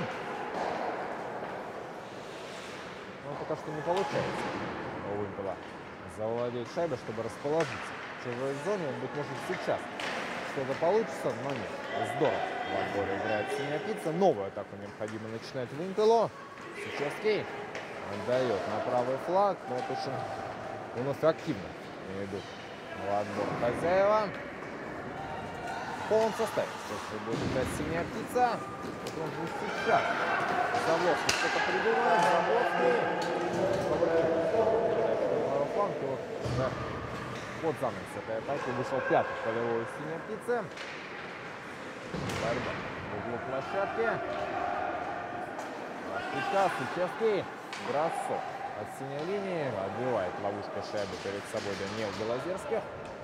Но пока что не получается у Вымпела завладеть шайбой, чтобы расположиться в чужой зоне. Быть может, сейчас что-то получится, но нет. Здорово. В отборе играет Синяя птица. Новую атаку необходимо начинать Вымпелу. Сычевский отдает на правый флаг, но это очень вновь активно идут в отбор хозяева. В полном составе сейчас будет играть Синяя птица. Потом будет сейчас Заблоцкий что-то придумает. Заблоцкий под занавес этой атаки вышел пятый в полевую Синяя птица. Борьба в углу площадки. Сейчас Сычевский. Бросок от синей линии. Отбивает ловушкой шайбу перед собой Даниил Белозерский.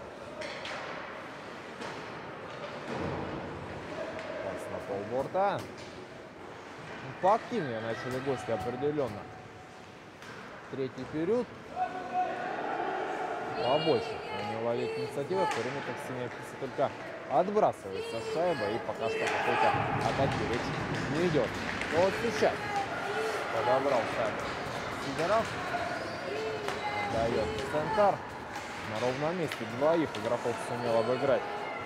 Пас на полборта. Поактивнее начали гости определенно. Третий период. Побольше они ловят инициативу, в то время как Синяя птица только отбрасывается шайба, и пока что какой-то атаки речь не идет. Но вот сейчас подобрал шайбу Сидоров. Дает центр. На ровном месте двоих игроков сумел обыграть.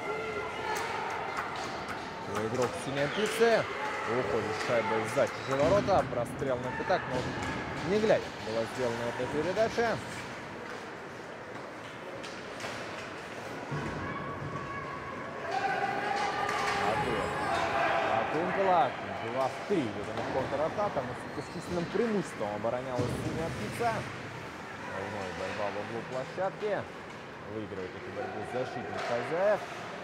Игрок Синяя птица уходит с шайбой за чужие ворота. Прострел на пятак, но не глядя была сделана эта передача. Вымпела 2-3. Видимо, контратака, но с численным преимуществом оборонялась Синяя птица. Вновь борьба в углу площадки. Выигрывает эту борьбу защитник хозяев.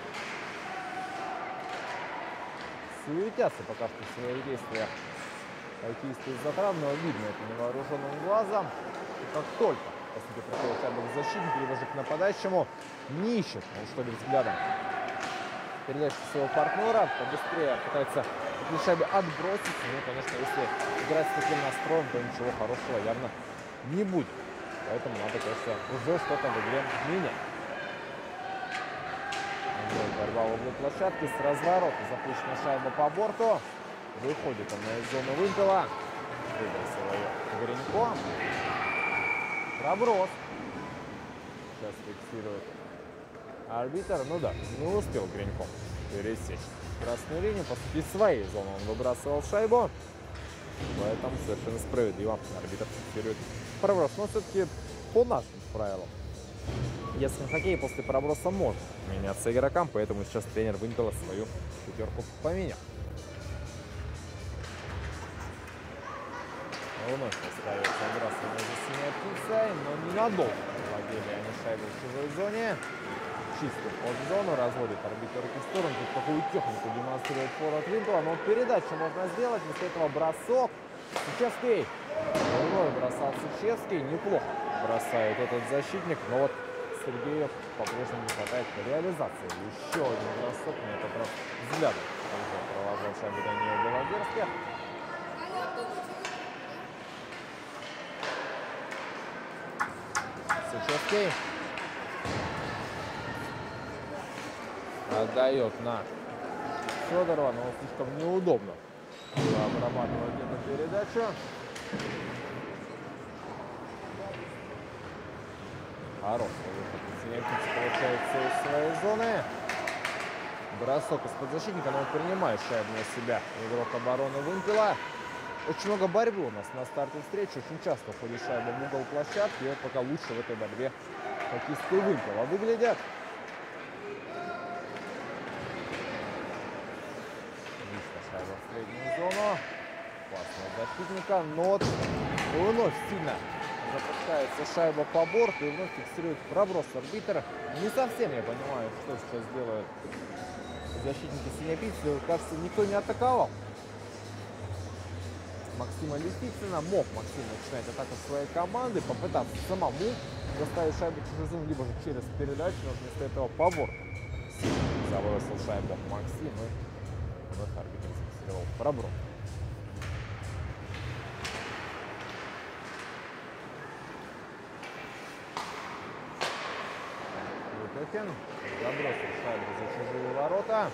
Суетятся пока что в своих действиях хоккеисты из Отрадного. Видно это невооруженным глазом. И как только, по сути, проходит шайба к защитнику, либо же к нападающему, не ищет, он что ли взглядом передачу своего партнера, побыстрее пытается эти шайбы отбросить. Ну, конечно, если играть с таким настроем, то ничего хорошего явно не будет. Поэтому надо, конечно, уже что-то в игре менять. Борьба в углу площадки с разворота. Запущена шайба по борту. Выходит она из зоны Вымпела. Выбросил ее Гринько. Проброс. Сейчас фиксирует арбитр. Ну да, не успел Гринько пересечь красную линию. По сути, из своей зоны он выбрасывал шайбу. Поэтому совершенно справедливо арбитр фиксирует проброс. Но все-таки по нашим правилам. Если на хоккее после проброса можно меняться игрокам, поэтому сейчас тренер Вымпела свою пятерку поменял. Вновь остается отбрасывание за Синяя птица, но ненадолго владели они шайбой в чужой зоне. чистый под зону, разводит арбитр руки в сторону. Тут какую технику демонстрирует форвард Вимпела, но передачу можно сделать, вместо этого бросок. Сычевский. Второй бросал Сычевский, неплохо бросает этот защитник, но вот Сергею по-прежнему не хватает реализации. Еще один бросок, на этот раз взглядом. Провожал шайбу Даниил Белозерских. Сычевский отдает на Федорова, но слишком неудобно обрабатывать эту передачу. Хороший выход. Синякиц получается из своей зоны. Бросок из-под защитника, но он принимает шайбу на себя. Игрок обороны Вымпела. Очень много борьбы у нас на старте встречи. Очень часто уходит шайба в угол площадки. И вот пока лучше в этой борьбе хоккеисты Вымпела выглядят. Лично шайба в среднюю зону. Классная защитника. Но вновь сильно запускается шайба по борту и вновь фиксирует проброс арбитра. Не совсем я понимаю, что сейчас делают защитники Синепицы. Кажется, никто не атаковал Максима Лисицына. Мог Максим начинать атаку своей команды, попытаться самому доставить шайбу в чужую зону, либо же через передачу, но вместо этого по борту забросил шайбу Максим и вновь арбитр зафиксировал проброс. Забросил шайбу за чужие ворота.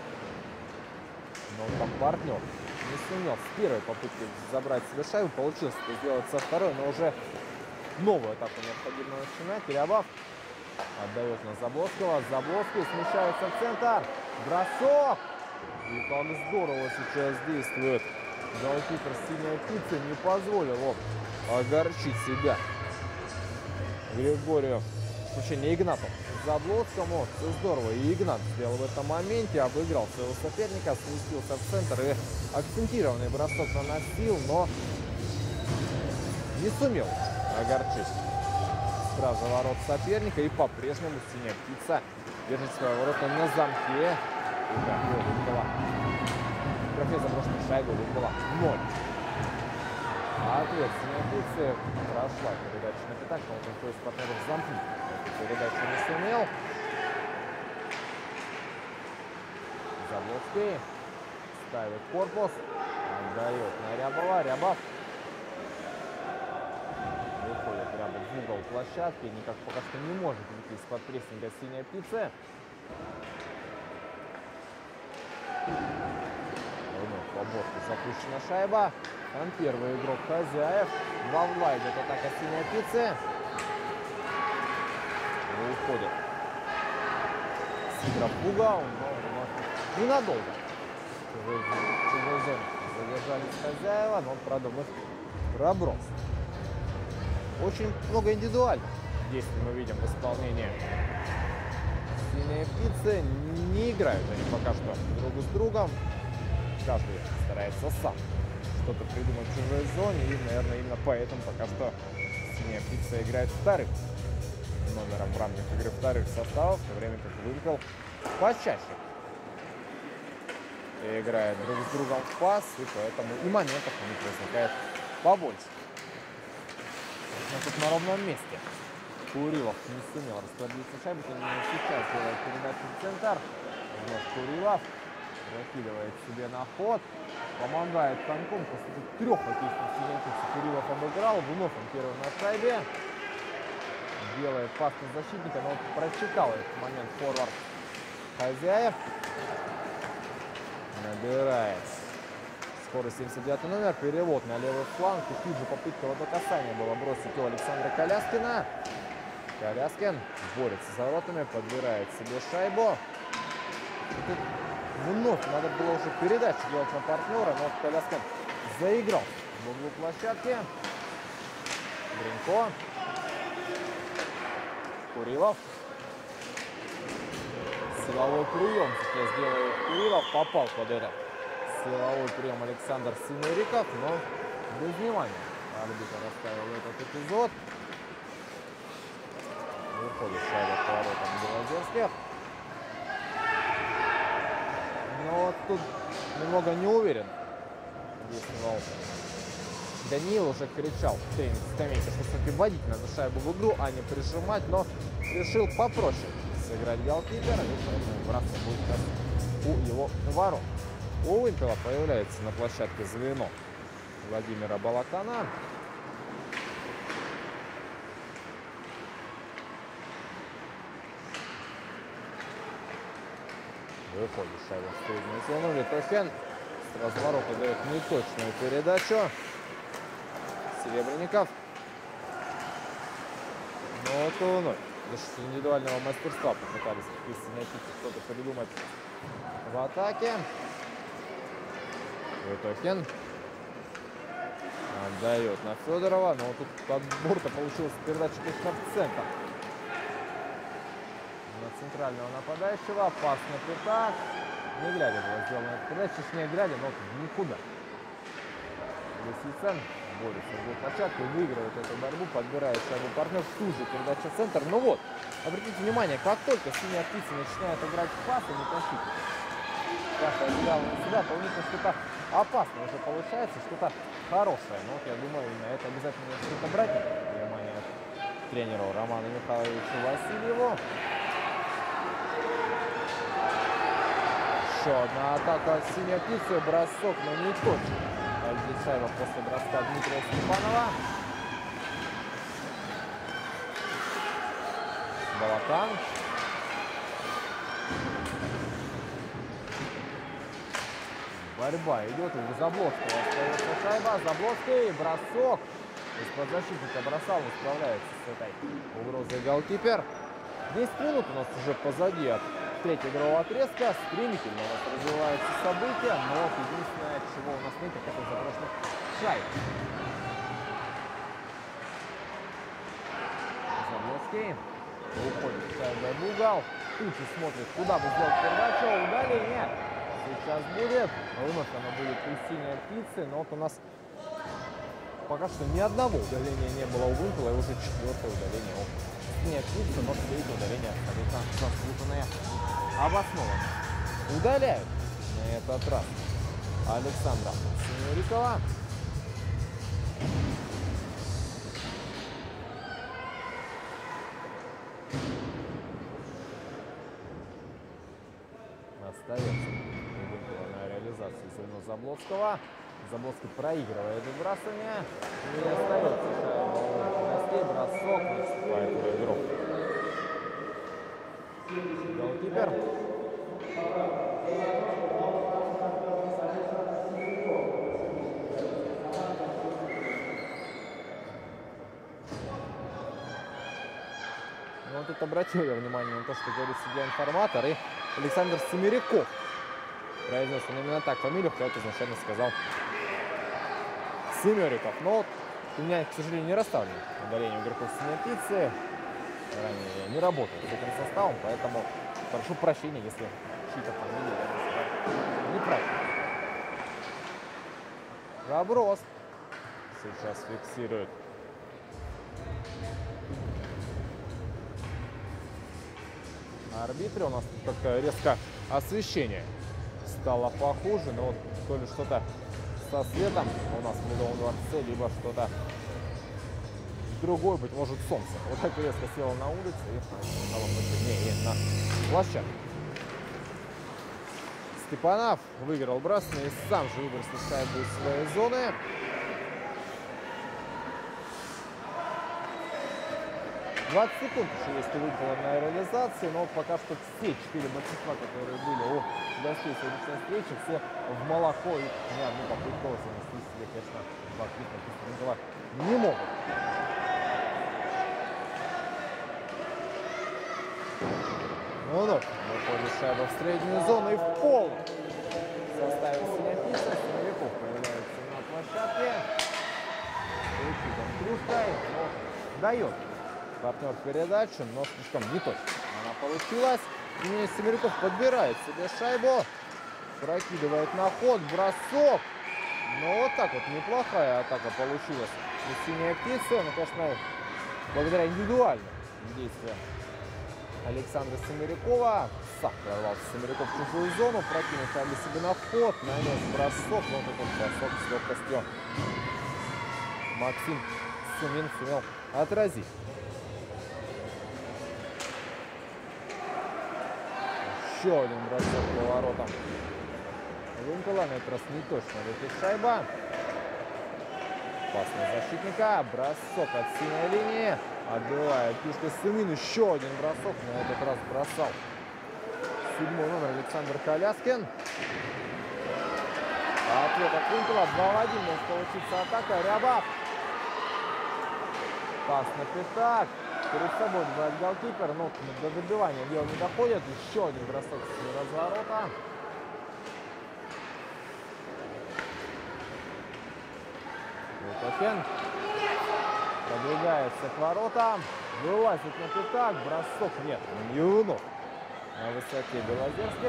Но там партнер не сумел с первой попытки забрать себе шайбу. Получилось это сделать со второй, но уже новую атаку необходимо начинать. Рябов отдает на Заблоцкого. Заблоцкий смещается в центр. Бросок! И как здорово сейчас действует голкипер Синяя Птица. Не позволил он огорчить себя Григорию, не Игнату Заблоцкому. Все здорово. И Игнат сделал в этом моменте, обыграл своего соперника, сместился в центр и акцентированный бросок наносил, но не сумел огорчить стража ворот соперника. И по-прежнему Синяя Птица держит свои ворота на замке. И Графе заброшенной шайбы Вымпела 0. А ответ Синяя Птица прошла передача на пятак, но никто из партнеров замкнуть передачу не сумел. Заблоцкий ставит корпус, отдает на Рябова. Рябов выходит Рябов в угол площадки, никак пока что не может выйти из-под прессинга Синяя Птица. Вновь по борту запущена шайба. Там первый игрок хозяев. Во вла идет атака Синяя Птица. Уходит Сидоров в угол, но ненадолго в чужой зоне задержались хозяева, но он, правда, вновь проброс. Очень много индивидуальных действий мы видим в исполнении Синяя Птица. Не играют они пока что друг с другом. Каждый старается сам что-то придумать в чужой зоне, и, наверное, именно поэтому пока что Синяя Птица играет вторым номером в рамках игры вторых составов, в то время как Вымпел почаще играет друг с другом в пас, и поэтому и моментов у них возникает побольше. Но тут на ровном месте Курилов не сумел распределиться шайбу, сейчас делает передачу в центр. Вновь Курилов закидывает себе на ход, помогает танком. После трех хоккеистов Синяя Птица Курилов обыграл, вновь он первый на шайбе. Делает пас на защитника, но он прочитал этот момент форвард хозяев. Набирает скорость 79 номер, перевод на левый фланг. И тут же попытка водокасания была бросить у Александра Коляскина. Коляскин борется за воротами, подбирает себе шайбу. И тут вновь надо было уже передачу делать на партнера, но Коляскин заиграл в углу площадки. Гринько. Курилов. Силовой прием сейчас делает Курилов. Попал под этот силовой прием Александр Синериков, но без внимания арбитр оставил этот эпизод. Выходит шайба к воротам Белозерских. Но вот тут немного не уверен. Действовал Даниил, уже кричал тренер скамейки, что все-таки вводить надо шайбу в игру, а не прижимать, но решил попроще сыграть голкипера, и поэтому бросок будет у его ворот. У Вымпела появляется на площадке звено Владимира Балакана. Выходит шайба в среднюю зону. Литохен с разворота дает неточную передачу. Серебренников. Но вот вновь за счет индивидуального мастерства попытались что-то придумать в атаке. Литохен отдает на Федорова. Но тут подбор-то получилась передача точно в центр. На центрального нападающего. Пас на пятак. Не глядя была сделана эта передача. Не глядя, но никуда. Лисицын борется в площадку, выигрывает эту борьбу, подбирает шайбу партнер, тут же передача в центр. Ну вот, обратите внимание, как только синяя птица начинает играть в пасы, не тащите. Как взял на себя, то у них что-то опасное уже получается, что-то хорошее. Но вот я думаю, на это обязательно стоит обратить внимание тренеру Роману Михайловичу Васильеву. Еще одна атака синей птицы, бросок, но не точно. Шайба после броска Дмитрия Степанова. Балакан. Борьба идет, у Заблоцкого остается шайба. Заблоцкий, бросок. Из-под защитника бросал, не справляется с этой угрозой голкипер. 10 минут у нас уже позади от третьего игрового отрезка. Стремительно у нас развиваются события, но единственное, чего у нас нет, так это заброшенных шайб. Заблоцкий уходит шайба в угол. Тут же смотрит, куда бы сделать передачу. Удаление сейчас будет. Вновь она будет у синей птицы, но вот у нас пока что ни одного удаления не было у Вымпела, и уже 4-е удаление у синей птицы, но 3-е удаление абсолютно заслуженные, обоснованно. Удаляют на этот раз Александра Семерикова. Остается на реализацию звено Заблоцкого. Заблоцкий проигрывает выбрасывание. И остается шайба у гостей. Бросок наступает в игру. Голкипер. Ну, вот тут обратил я внимание на то, что говорит судья-информатор, и Александр Семеряков произнес он именно так фамилию, кто-то изначально сказал Семериков. Но вот у меня, к сожалению, не расставлено удаление игроков синей птицы. Ранее я не работал с этим составом, поэтому прошу прощения, если чьи-то фамилии я называю неправильно. Заброс сейчас фиксирует арбитры. У нас тут как резко освещение стало похуже, но вот то ли что-то со светом у нас в Ледовом дворце, либо что-то другое, быть может, солнце. Вот так резко село на улице и стало посильнее на площадке. Степанов выиграл бросание и сам же выбросил шайбу из своей зоны. «20 секунд еще есть у Вымпела на реализации, но пока что все 4 большинства, которые были у гостей сегодняшней встречи, все в молоко и ни одну попытку занести себе, конечно, в открытие Вымпела не могут. Ну вот, выходит шайба в среднюю зону и в пол составе синей птицы. Семеряков появляется на площадке. Кружкой, но дает партнер передачу, но слишком не точно она получилась. И Семеряков подбирает себе шайбу, прокидывает на ход, бросок. Но вот так вот неплохая атака получилась у синей птицы. Ну, конечно, благодаря индивидуальным действия Александра Семерякова. Сам прорвался Семеряков в чужую зону, прокинул шайбу себе на вход, нанес бросок, но такой бросок с легкостью Максим Сумин сумел отразить. Еще один бросок по воротам Вымпела, на этот раз не точно летит шайба. Пас на защитника, бросок от синей линии, отбивает Пишка Сумин, еще один бросок, на этот раз бросал 7-й номер Александр Коляскин. Ответ от Вымпела, 2-1, может получиться атака, Рябов. Пас на пятак, перед собой бывает голкипер, но до добивания дело не доходит, еще один бросок с разворота. Лукашен продвигается к воротам, вылазит на пятак, бросок нет, Юнов на высоте Белозерских.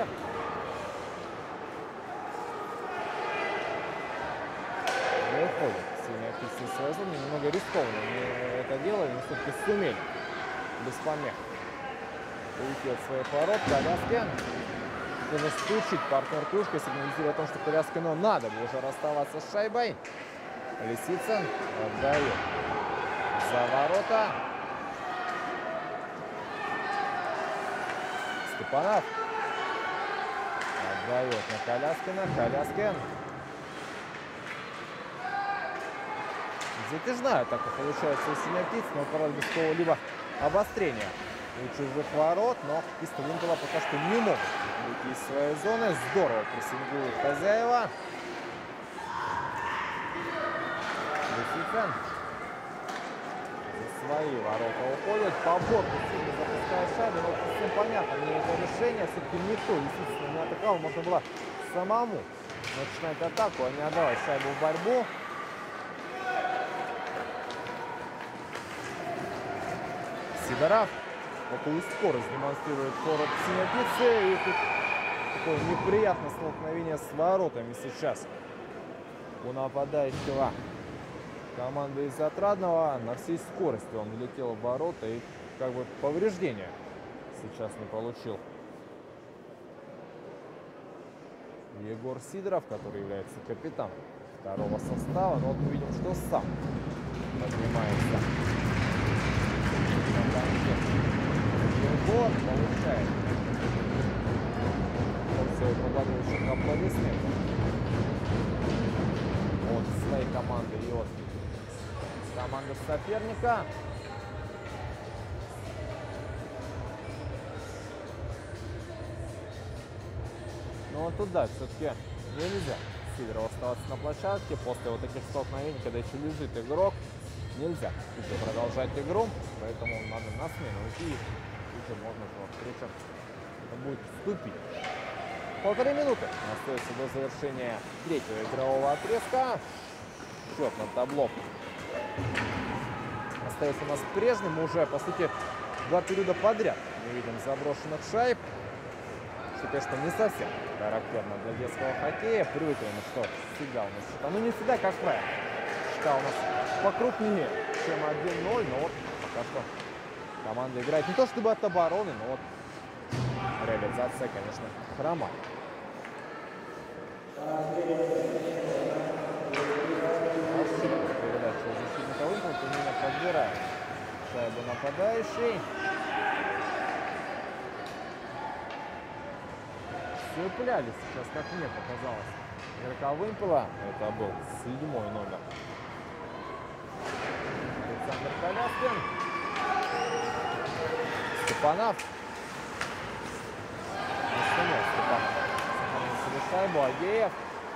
Выходит сильно активно своей зоне, немного рискованно они это делали, но все-таки сумели без помех уйти от своих ворот. Коляскин даже стучит партнер кружкой, сигнализирует о том, что Коляскину надо было уже расставаться с шайбой. Лисицын отдает за ворота. Степанов отдает на Коляскина. Коляскин. Затяжная атака получается у синяк-птиц, но правда без какого-либо обострения у чужих ворот. Но хоккеисты Вымпела пока что не могут выйти из своей зоны. Здорово прессингуют хозяева. Лисицын за свои ворота уходит. По борту сильно запускает шайбу, но всем понятно, не это решение. Все-таки никто Лисицына не атаковал. Можно было самому начинать атаку, а не отдавать шайбу в борьбу. Сидоров какую скорость демонстрирует форвард синяк-птицы. И тут такое неприятное столкновение с воротами сейчас у нападающего команды из Отрадного. На всей скорости он влетел в ворота и как бы повреждения сейчас не получил Егор Сидоров, который является капитаном второго состава. Но вот мы видим, что сам поднимается. Егор получает своих поблагодаривших аплодисментов от своей команды и от команды соперника. Но тут да, все-таки нельзя Сидорову оставаться на площадке после вот таких столкновений, когда еще лежит игрок. Нельзя уже продолжать игру, поэтому надо на смену уйти, и уже можно к встречам будет вступить. 1,5 минуты остается до завершения третьего игрового отрезка. Счет на табло остается у нас прежним. Мы уже, по сути, 2 периода подряд мы видим заброшенных шайб, что, конечно, не совсем характерно для детского хоккея. Привыкли мы, что всегда у нас счета, ну не всегда, как правило, счета у нас покрупнее, чем 1-0, но вот пока что команда играет не то чтобы от обороны, но вот реализация, конечно, хромает. Передача у защитника Вымпела, именно подбирает шайбу нападающий. Цеплялись сейчас, как мне показалось, игрока Вымпела. Это был 7-й номер Александр Коляскин. Степанов. Степанов сохранил себе шайбу. Агеев.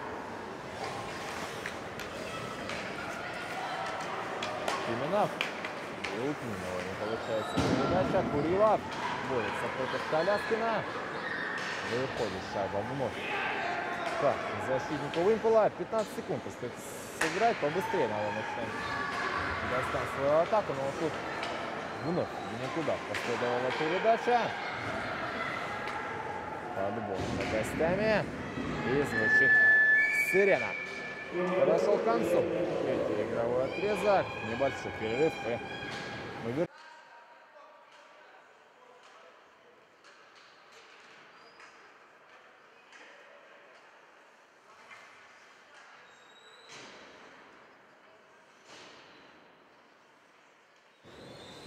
Пименов. И у Пименова не получается передача. Курилов борется против Коляскина. Выходит шайба вновь. Так, защитнику Вымпела 15 секунд остается сыграть. Побыстрее надо начинать достать свою атаку. Но вот тут вновь никуда последовала передача. Подбор за гостями. И звучит сирена. Подошел к концу третий игровой отрезок. Небольшой перерыв. И мы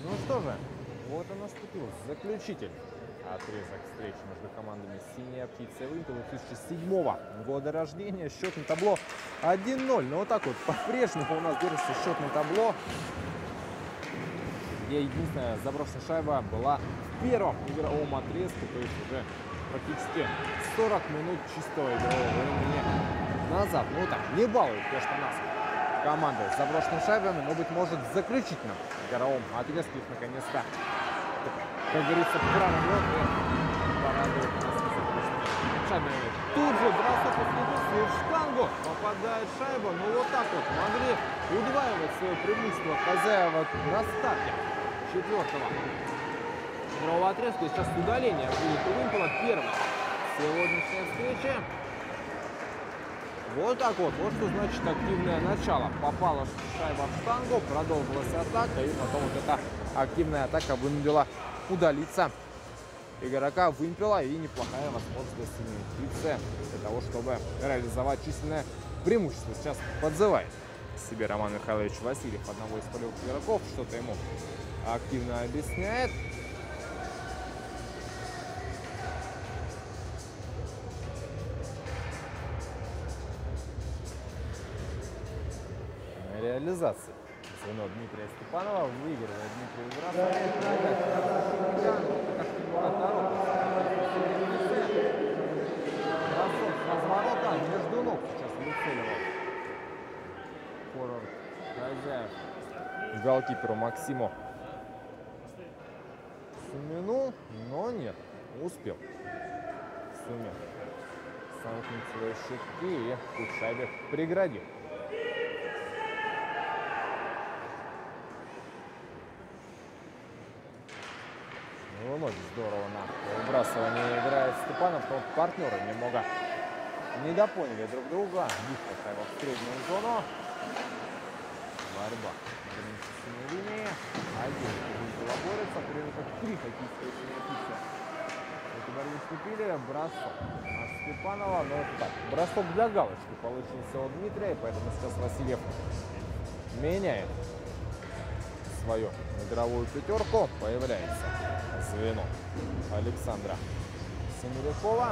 Ну что же, вот и наступил заключитель. Отрезок встречи между командами «Синяя птица» и «Вымпел» 2007 года рождения. Счет на табло 1-0. Но вот так вот по-прежнему у нас держится счет на табло, где единственная заброшенная шайба была в первом игровом отрезке, то есть уже практически 40 минут чистого игрового времени назад. Ну так, не балует, конечно, нас команда с заброшенными шайбами, но, быть может, в заключительном игровом отрезке их наконец-то, как говорится, в правом лоте порадует нас заброшенными шайбами. Тут же бросок и в штангу попадает шайба, но вот так вот могли удваивать свое преимущество хозяева на старте четвертого игрового отрезка. И сейчас удаление будет у Вымпела первой сегодняшняя встреча. Вот так вот. Вот что значит активное начало. Попала шайба в штангу, продолжилась атака, и потом вот эта активная атака вынудила удалиться игрока Вымпела. И неплохая возможность для Синей Птицы для того, чтобы реализовать численное преимущество. Сейчас подзывает себе Роман Михайлович Васильев, одного из полевых игроков, что-то ему активно объясняет. Реализации. Звено Дмитрия Степанова выигрывает Дмитрий Бросок с разворота между ног сейчас выцеливал форвард хозяев голкиперу Максиму Сумину, но нет, успел. Сумел сомкнуть свои щитки и тут шайбе преградил. Вновь здорово на выбрасывание играет Степанов, но партнеры немного недопоняли друг друга. Битва шайба в среднюю зону. Борьба на синей линии. Один Вымпела борется, при этом как три хоккеисты Синей Птицы в эту борьбу вступили. Бросок на Степанова, но это так, бросок для галочки получился у Дмитрия, и поэтому сейчас Васильев меняет свою игровую пятерку. Появляется звено Александра Семерякова.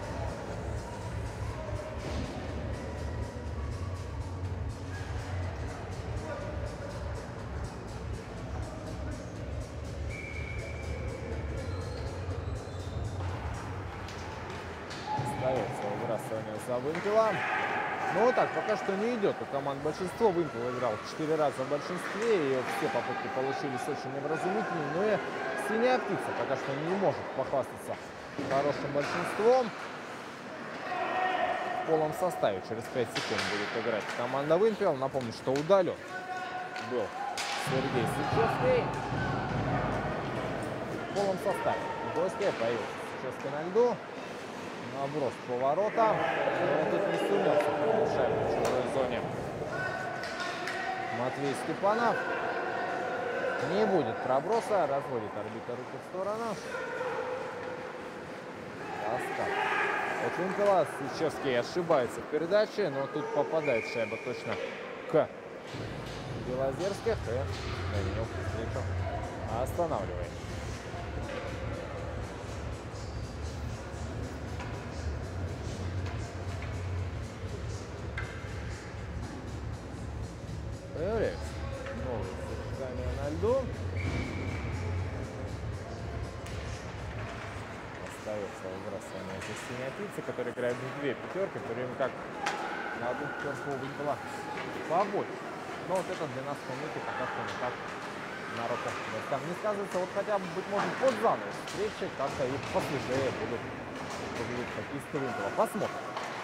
Остается выбрасывание за Вымпела. Но так пока что не идет у команд большинство. Вымпел играл 4 раза в большинстве, и все попытки получились очень невразумительными. Но и Синяя Птица пока что не может похвастаться хорошим большинством. В полном составе через 5 секунд будет играть команда Вымпел. Напомню, что удален был Сергей Сычевский. В полном составе гостя появился Сычевский на льду. Наброс поворота. Но тут не сумел сохранить шайбу в чужой зоне Матвей Степанов. Не будет проброса. Разводит арбитр руки в сторону. Остап. От Вымпела Сычевский ошибается в передаче, но тут попадает шайба точно к Белозерских. И Данилов встречу останавливает. Появляется новое сочетание на льду. Остается выбрасывание за Синяя Птица, который играет в две пятерки, в то время как на одну пятерку Вымпела побольше. Но вот это для нас минуты пока что не так на руку. Там не сказывается, вот хотя бы, быть может, под занавес встречи как-то их посвежее будут выглядеть хоккеисты Вымпела. Посмотрим.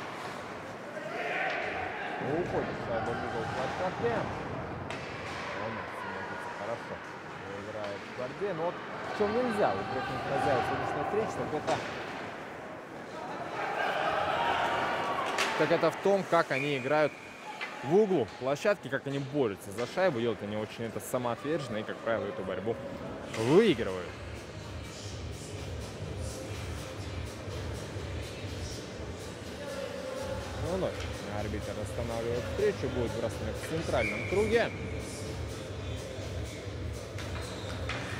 Уходит шайба в угол площадки. Хорошо играет в борьбе. Но вот в чем нельзя упрекнуть хозяев сегодняшней встречи, так это в том, как они играют в углу площадки, как они борются за шайбу. Делают они очень это самоотверженно и, как правило, эту борьбу выигрывают. Ну, вновь арбитр останавливает встречу, будет бросание в центральном круге.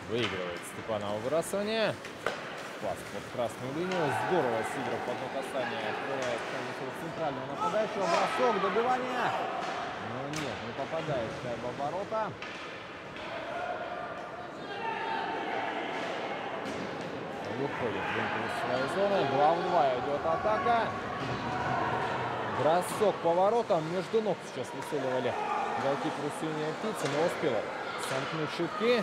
Выигрывает Степанова выбрасывание. Пас под красную линию. Здорово Сидоров в одно касание отправляет центрального нападающего. Бросок, добивание. Но нет, не попадает шайба в ворота. Выходит в своей зоны. 2 в 2 идет атака. Бросок по воротам. Между ног сейчас выцеливали голкиперу «Синяя птица», но успела сомкнуть щитки.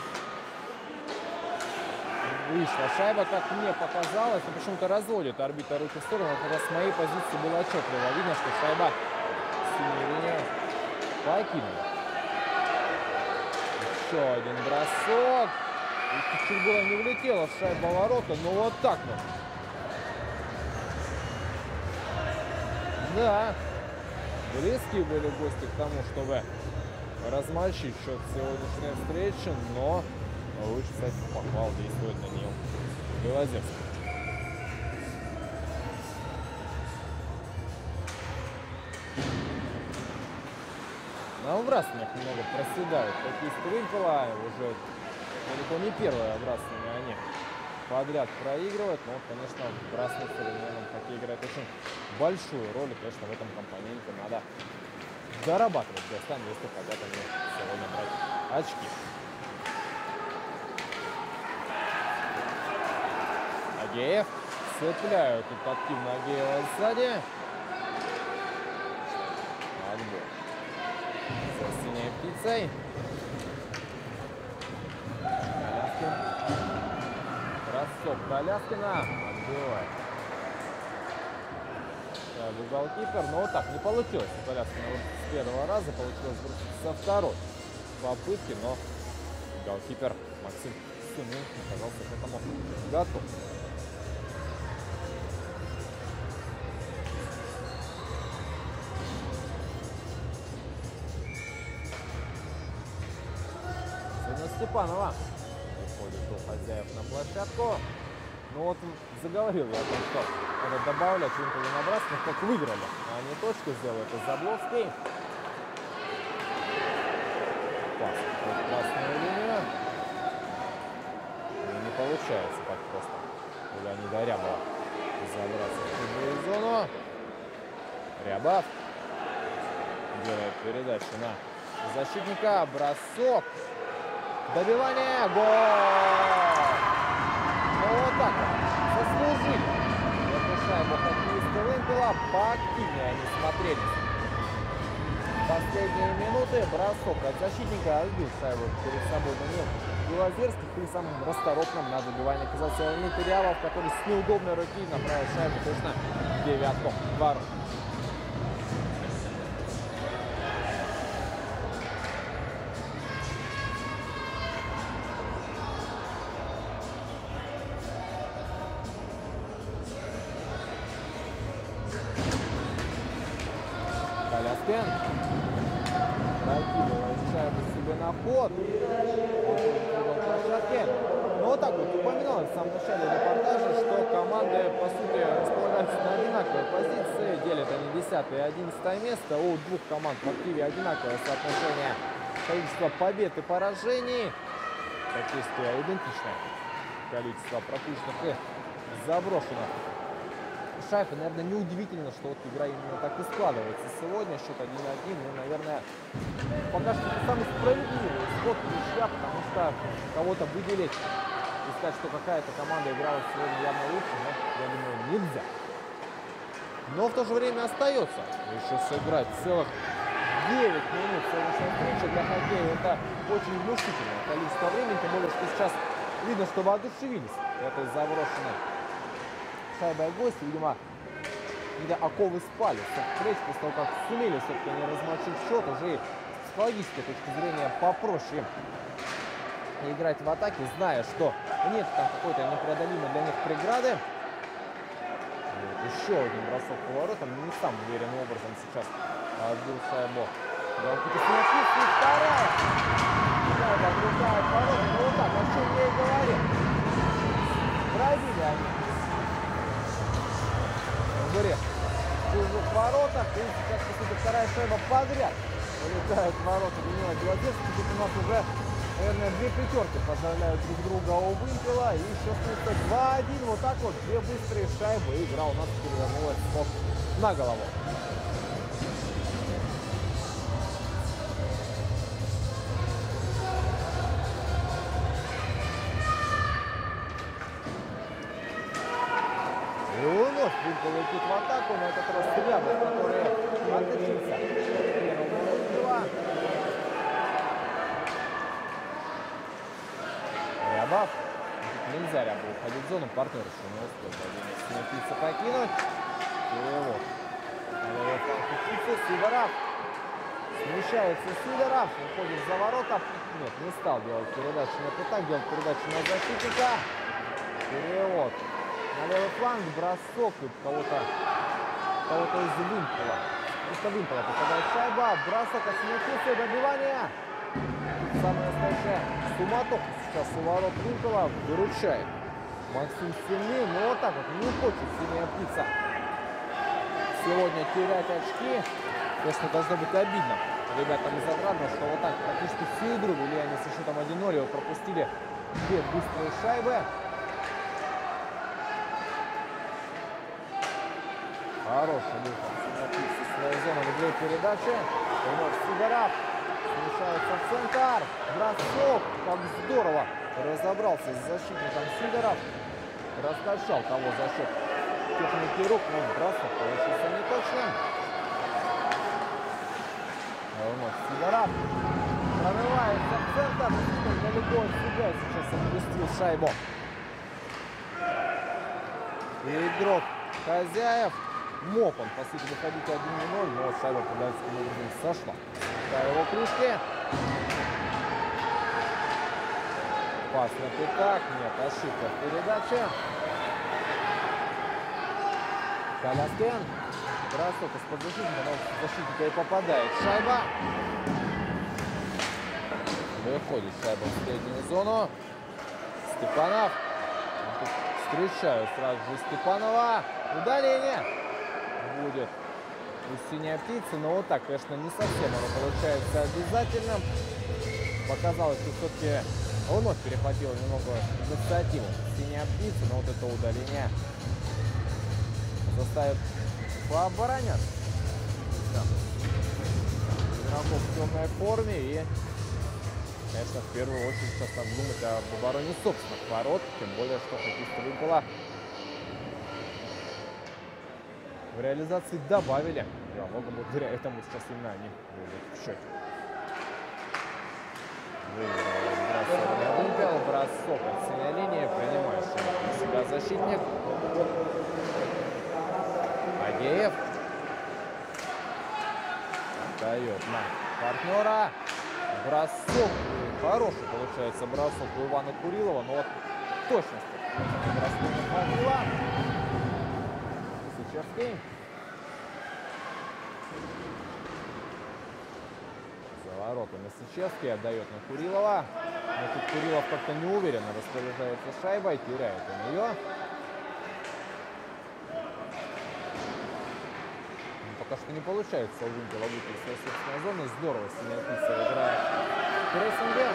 Вышла шайба, как мне показалось, но почему-то разводит арбитр руки в сторону. Хотя с моей позиции было отчетливо видно, что шайба синей линии покинула. Еще один бросок. И чуть было не влетела в шайба ворота, но вот так вот. Да, близкие были гости к тому, чтобы размочить счет сегодняшней встречи, но лучше, кстати, похвал действует на нее Белозерский. На выбрасываниях немного проседают хоккеисты Вымпела. Уже далеко не первое выбрасывание они подряд проигрывают. Но, конечно, выбрасывать в современном хоккее играет очень большую роль. И, конечно, в этом компоненте надо зарабатывать гостям, если хотят они сегодня брать очки. Агеев. Цепляют тут активно Агеева сзади. Отбор. За «Синей птицей». Коляскин. Бросок Коляскина. Отбивает. Голкипер. Но вот так не получилось у Коляскина вот с первого раза. Получилось со второй попытки, но голкипер Максим Сумин оказался к этому готов. Степанова выходит у хозяев на площадку. Ну вот заговорил я о том, что надо добавлять Вымпелу набрасывать, как выиграли. А не точку сделал это Забловский. Пас под красную линию. И не получается так просто у Леонида Рябова забраться в чужую зону. Рябов делает передачу на защитника. Бросок. Добивание, гол! Ну вот так вот, заслужили эту шайбу хоккеисты Вымпела, поактивнее они смотрелись. Последние минуты, бросок от защитника, отбил шайбу перед собой Данил Белозерских, и самым расторопным на добивание оказался Дмитрий Рябов, который с неудобной руки направил шайбу точно в девятку ворот. Коляскин прокидывает шайбу себе на ход. Ну вот так вот упоминалось в самом начале репортажа, что команды, по сути, располагаются на одинаковой позиции. Делят они 10 и 11 место. У двух команд в активе одинаковое соотношение количества побед и поражений. Практически идентичное количество пропущенных и заброшенных шайб. И, наверное, неудивительно, что вот игра именно так и складывается сегодня. Счет 1-1. Ну, наверное, пока что это самый справедливый исход ничья, потому что кого-то выделить и сказать, что какая-то команда играла сегодня явно лучше, но, я думаю, нельзя. Но в то же время остается еще сыграть целых 9 минут сегодняшней встречи. Для хоккея это очень внушительное количество времени, тем более, что сейчас видно, что воодушевились этой заброшенной шайбой гости. Видимо, где оковы спали с встреч, после того, как сумели все-таки не размочить счет, уже с психологической точки зрения попроще играть в атаке, зная, что нет там какой-то непреодолимой для них преграды. Вот, еще один бросок по воротам, не самым уверенным образом сейчас отбил шайбу. И вторая. Шайба отрезает ворота, ну вот так, о чем я и говорил. Пробили они в воротах, и сейчас, по сути, вторая шайба подряд улетает в ворота Данила Белозерского. Тут у нас уже Наверное, две пятерки поздравляют друг друга у вымпела. И еще становится 2-1. Вот так вот. Две быстрые шайбы. И игра у нас перевернулась с ног на голову. И вновь вымпел летит в атаку. На этот раз Рябов, который отличился первого вымпела. Рябов. Нельзя Рябу уходить в зону. Партнер еще не успел птица покинуть. Перевод. Сидоров. Смещается Сидоров. Уходит за ворота. Нет, не стал делать передачу на пятак. Делает передачу на защитника. Перевод. На левый фланг. Бросок. Кого-то из вымпела. Просто вымпела попадает шайба. Бросок от Синякиса. Добивание. Самая настоящая суматоха сейчас у ворот вымпела. Выручает Максим Сильный. Но вот так вот не хочет синяя птица сегодня терять очки. Конечно, должно быть обидно ребятам из Отрадного, что вот так практически всю игру вели они со счетом 1-0 и пропустили две быстрые шайбы. Хороший выход со своей зоны в две передачи. Вновь Сидоров смещается в центр. Бросок. Как здорово разобрался с защитником Сидоров. Раскачал того за счет техники рук, но бросок получился неточным. Вновь Сидоров прорывается в центр. Далеко от себя сейчас отпустил шайбу. И игрок хозяев мог он, по сути, выходить 1-0, но шайба подальским образом сошла до его кружки. Пас на пятак. Нет, ошибка в передаче. Коляскин. Бросок из-под защитника, но защитника и попадает шайба. Выходит шайба в среднюю зону. Степанов. Встречают сразу же Степанова. Удаление будет у синей птицы, но вот так, конечно, не совсем оно получается обязательным. Показалось, что все-таки вновь перехватил немного инициативу синяя птица, но вот это удаление заставит пообороняться. Да. Игроков в темной форме и, конечно, в первую очередь сейчас надо думать об обороне собственных ворот, тем более, что хоккеисты вымпела в реализации добавили. Да, много благодаря этому сейчас именно они выиграют в счете. Вымпел, бросок от синей линии, принимаешь на себя защитник. Агеев дает на партнера. Бросок. Хороший получается бросок у Ивана Курилова, но вот точности бросок не хватило. Сычевский. За воротами Сычевский отдает на Курилова. Но тут Курилов как-то неуверенно распоряжается шайбой, теряет он ее. Пока что не получается у вымпела выйти из своей собственной зоны. Здорово синяя птица играет в прессинге.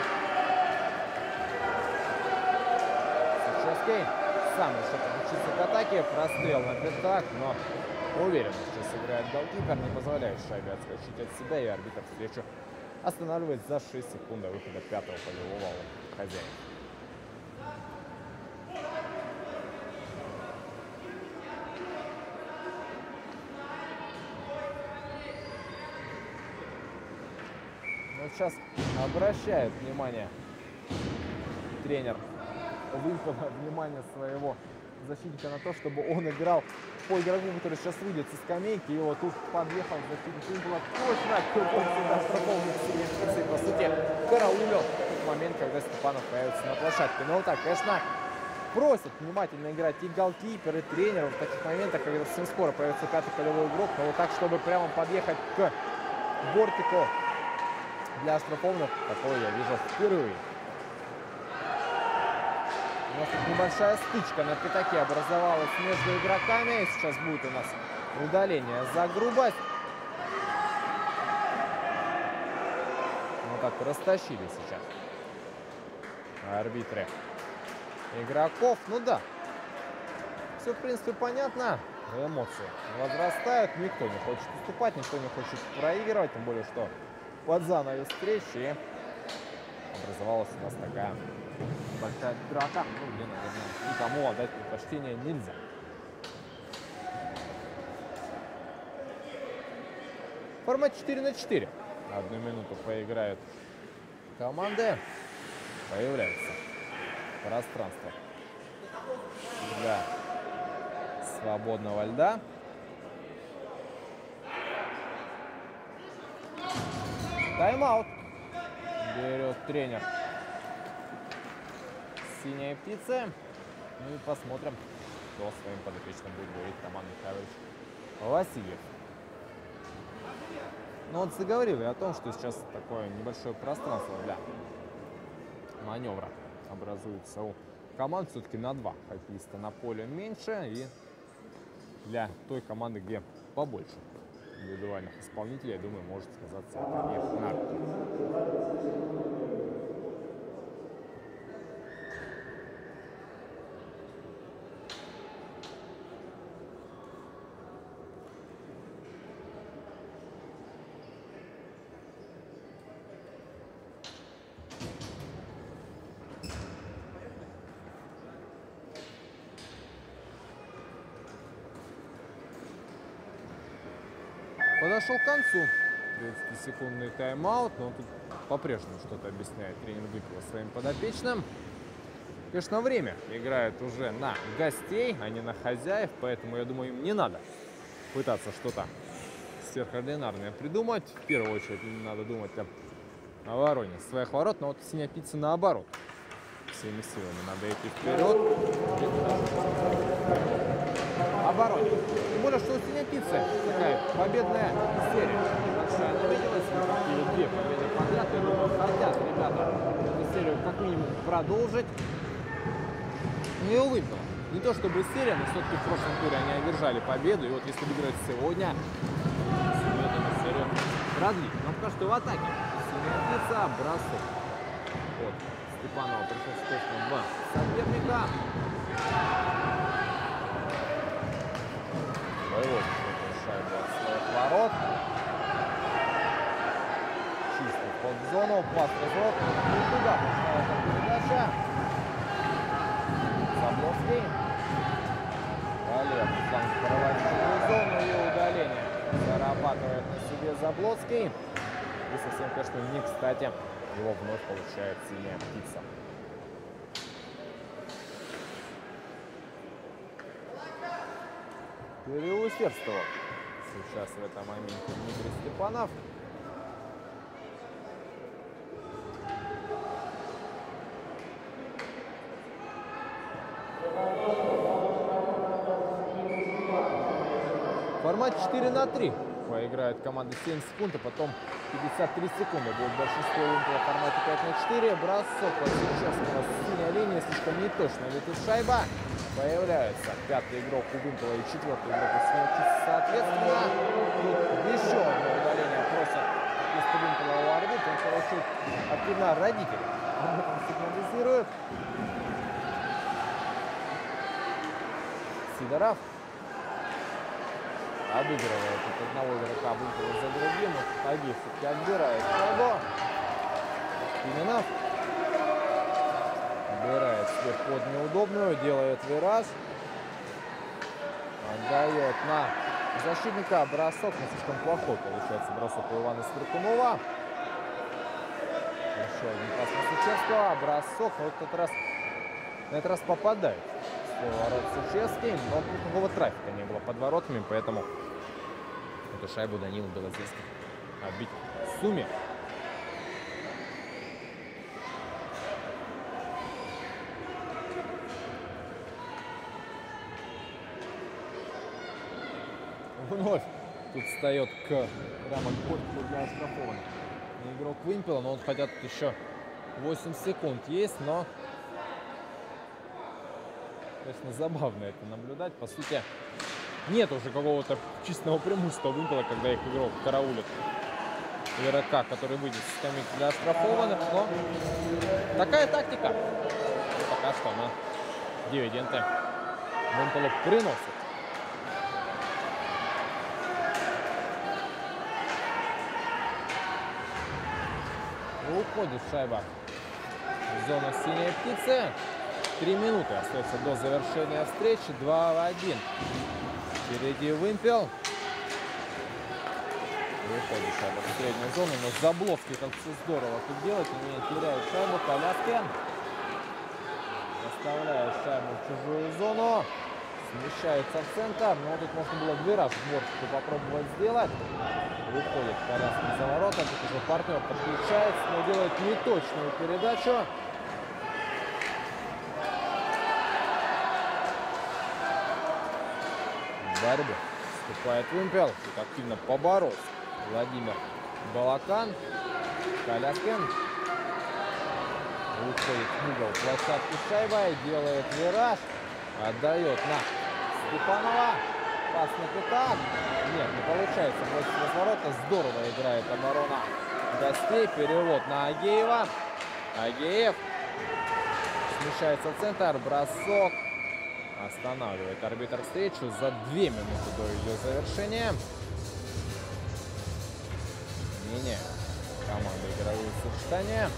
Сычевский сам решил подключиться к атаке. Прострел на пятак, но уверенно сейчас играет голкипер. Не позволяет шайбе отскочить от себя. И арбитр встречу останавливает за 6 секунд до выхода пятого полевого вала хозяина. Сейчас обращает внимание тренер вымпела, внимание своего защитника на то, чтобы он играл по игроку, который сейчас выйдет со скамейки. И вот тут подъехал защитник вымпела точно, он сюда штрафовник синей, по сути, караулил в тот момент, когда Степанов появится на площадке. Но вот так, конечно, просят внимательно играть и голкипер, и тренер в таких моментах, когда совсем скоро появится пятый полевой игрок, но вот так, чтобы прямо подъехать к бортику для штрафовных, такое я вижу впервые. У нас тут небольшая стычка на пятаке образовалась между игроками. Сейчас будет у нас удаление за грубость. Вот так растащили сейчас арбитры игроков. Ну да, все в принципе понятно. Эмоции возрастают, никто не хочет уступать, никто не хочет проигрывать, тем более, что под занавес встречи образовалась у нас такая большая драка, ну, где, наверное, никому отдать предпочтение нельзя. Формат 4-4. 1 минуту поиграют команды. Появляется пространство для свободного льда. Тайм-аут берет тренер синей птицы. Ну и посмотрим, кто своим подопечным будет говорить Роман Михайлович Васильев. Ну вот заговорили о том, что сейчас такое небольшое пространство для маневра образуется у команд все-таки на 2 хоккеиста на поле меньше, и для той команды, где побольше индивидуальных исполнителей, я думаю, может сказаться это и на руку. Подошел к концу 30-секундный тайм-аут, но тут по-прежнему что-то объясняет тренер Быкова своим подопечным. Конечно, время играет уже на гостей, а не на хозяев, поэтому, я думаю, им не надо пытаться что-то сверхординарное придумать. В первую очередь им надо думать о обороне своих ворот, но вот синяя птица наоборот. Всеми силами надо идти вперед. Обороне. Тем более, что у синей птицы такая победная серия. Большая навиделась, или 2 победы подряд. Я думаю, хотят ребята эту серию как минимум продолжить. Ну и увы, не то чтобы серия, но все-таки в прошлом туре они одержали победу. И вот если выиграть сегодня, эту серию продлить. Но пока что в атаке синяя птица, бросок от Степанова пришел точно 2 соперника. Выводит шайбу от своих ворот. Чисто под зону. Пас разворот. И туда пошла эта передача. Заблоцкий. Левый фланг проводит зону и удаление. Зарабатывает на себе Заблоцкий. И совсем, конечно, не кстати его вновь получает синяя птица. Переусердствовал сейчас в этом моменте Дмитрий Степанов. Формат 4-3. Поиграет команда 7 секунд, а потом 53 секунды. Будет большинство вымпела в формате 5-4. Бросок. Вот сейчас у нас синяя линия, слишком неточно летит шайба. Появляется 5-й игрок у вымпела и 4-й игрок у синей птицы, соответственно. Тут еще одно удаление просят вместо вымпела у арбитра. Он получил от пина родителей. Он об этом сигнализирует. Сидоров обыгрывает от одного игрока вымпела за другим. Агиев все-таки отбирает его. Пименов убирает себе под неудобную, делает вираж. Отдает на защитника. Бросок, но слишком плохой получается бросок у Ивана Стрыкунова. Еще один пас на Сычевского. Бросок, но на этот раз попадает в ворот Сычевский. Но никакого трафика не было под воротами, поэтому эту шайбу Данилу Белозерский отбить сумел. Вновь тут встает прямо к бортику для оштрафованных игрок вымпела, но он хотя тут еще 8 секунд есть, но, конечно, забавно это наблюдать. По сути, нет уже какого-то чистого преимущества вымпела, когда их игрок караулит игрока, который выйдет с скамейки для оштрафованных, но Такая тактика. И пока что она дивиденды Вымпелу приносит. Уходит шайба в зону синей птицы. 3 минуты остается до завершения встречи. 2-1. Впереди Вымпел. Выходит шайба в среднюю зону. Но Заблоцкий как все здорово тут делает. Не теряет шайбу. Коляскин оставляет шайбу в чужую зону. Смещается в центр. Но тут можно было вираж в бортику попробовать сделать. Выходит Коляскин за ворота. Тут уже партнер подключается, но делает неточную передачу. В борьбу вступает Вымпел. Тут активно поборолся Владимир Балакан. Коляскин выходит в угол площадки шайбой, делает вираж, отдает на Степанова. Пас на пятак. Нет, не получается бросить разворота. Здорово играет оборона гостей. Перевод на Агеева. Агеев смещается в центр. Бросок. Останавливает арбитр встречу за 2 минуты до ее завершения. Меняет команда игровые сочетания.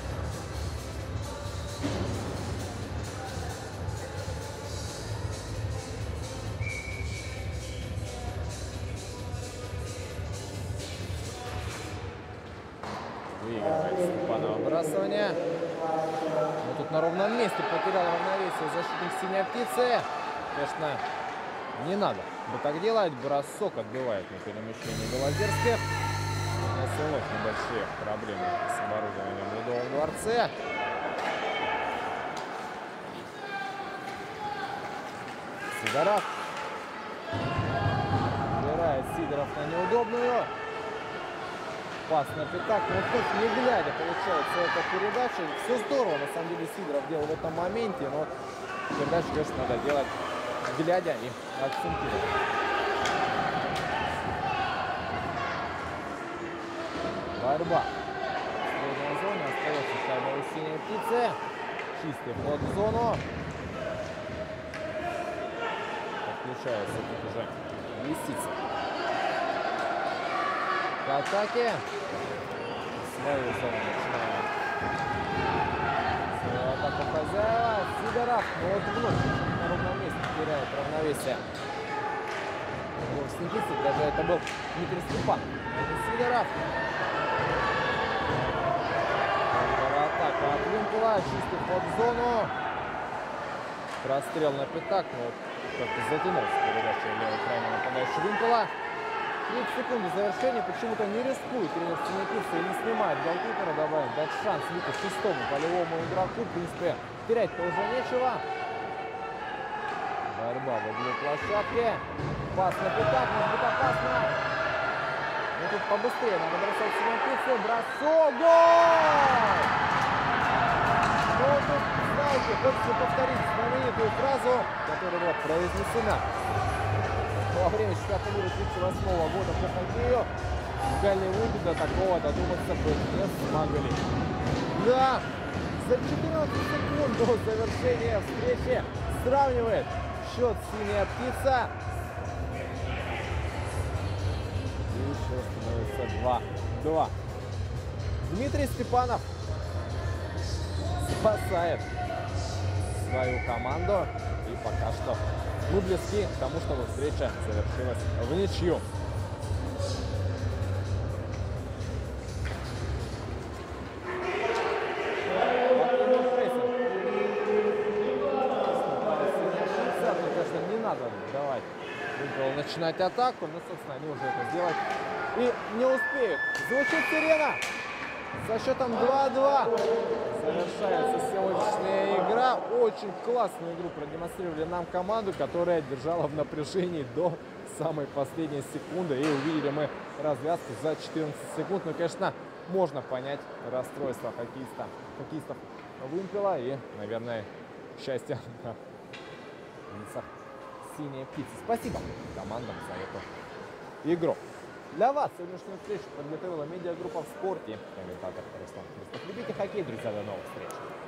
Выигрывает Степанова выбрасывание. Но тут на ровном месте потерял равновесие защитник синей птицы. Конечно, не надо бы так делать. Бросок отбивает на перемещении Белозерских. Началось небольшие проблемы с оборудованием в Ледовом дворце. Сидоров. Убирает Сидоров на неудобную. Пас на пятак, но тут не глядя получается эта передача. Все здорово, на самом деле Сидоров делал в этом моменте, но передачу, конечно, надо делать глядя и акцентировать. Борьба. В средней зоне остается шайба у синей птицы. Чистый вход в зону. Подключается тут уже Лисица. К атаке. Свою зону начинает. Свою атаку хозяева. Сидоров. Но вот вновь на ровном месте теряет равновесие. Даже это был Дмитрий Степан. Это Сидоров. Атака от Вымпела. Чистый вход в зону. Прострел на пятак. Но вот как-то затянулся передача левой крайнего нападающего Вымпела. 30 секунд до завершения. Почему-то не рискует тренер синей птицы и не снимает голкипера. Добавить дать шанс выйти шестому полевому игроку. В принципе, терять-то уже нечего. Борьба в углу площадки. Пас на пятак. Может быть опасно. Но тут побыстрее надо бросать синей птицы. Бросок. Гол! Но тут, знаете, хочется повторить знаменитую фразу, которая была произнесена во время чемпионата мира 2008 года по хоккею. В Голливуде до такого додуматься бы не смогли. Да, за 14 секунд до завершения встречи сравнивает счет синяя птица. И еще становится 2-2. Дмитрий Степанов спасает свою команду. И пока что мы близки к тому, чтобы встреча завершилась в ничью. Конечно, не надо давать Вымпелу начинать атаку, но, собственно, они уже это сделать и не успеют. Звучит сирена. Со счетом 2-2 завершается сегодняшняя игра. Очень классную игру продемонстрировали нам команду, которая держала в напряжении до самой последней секунды. И увидели мы развязку за 14 секунд. Но, конечно, можно понять расстройство хоккеистов Вымпела и, наверное, счастье на лицах синей птицы. Спасибо командам за эту игру. Для вас сегодняшнюю встречу подготовила медиагруппа в спорте. Комментатор Руслан Христов. Любите хоккей, друзья, до новых встреч.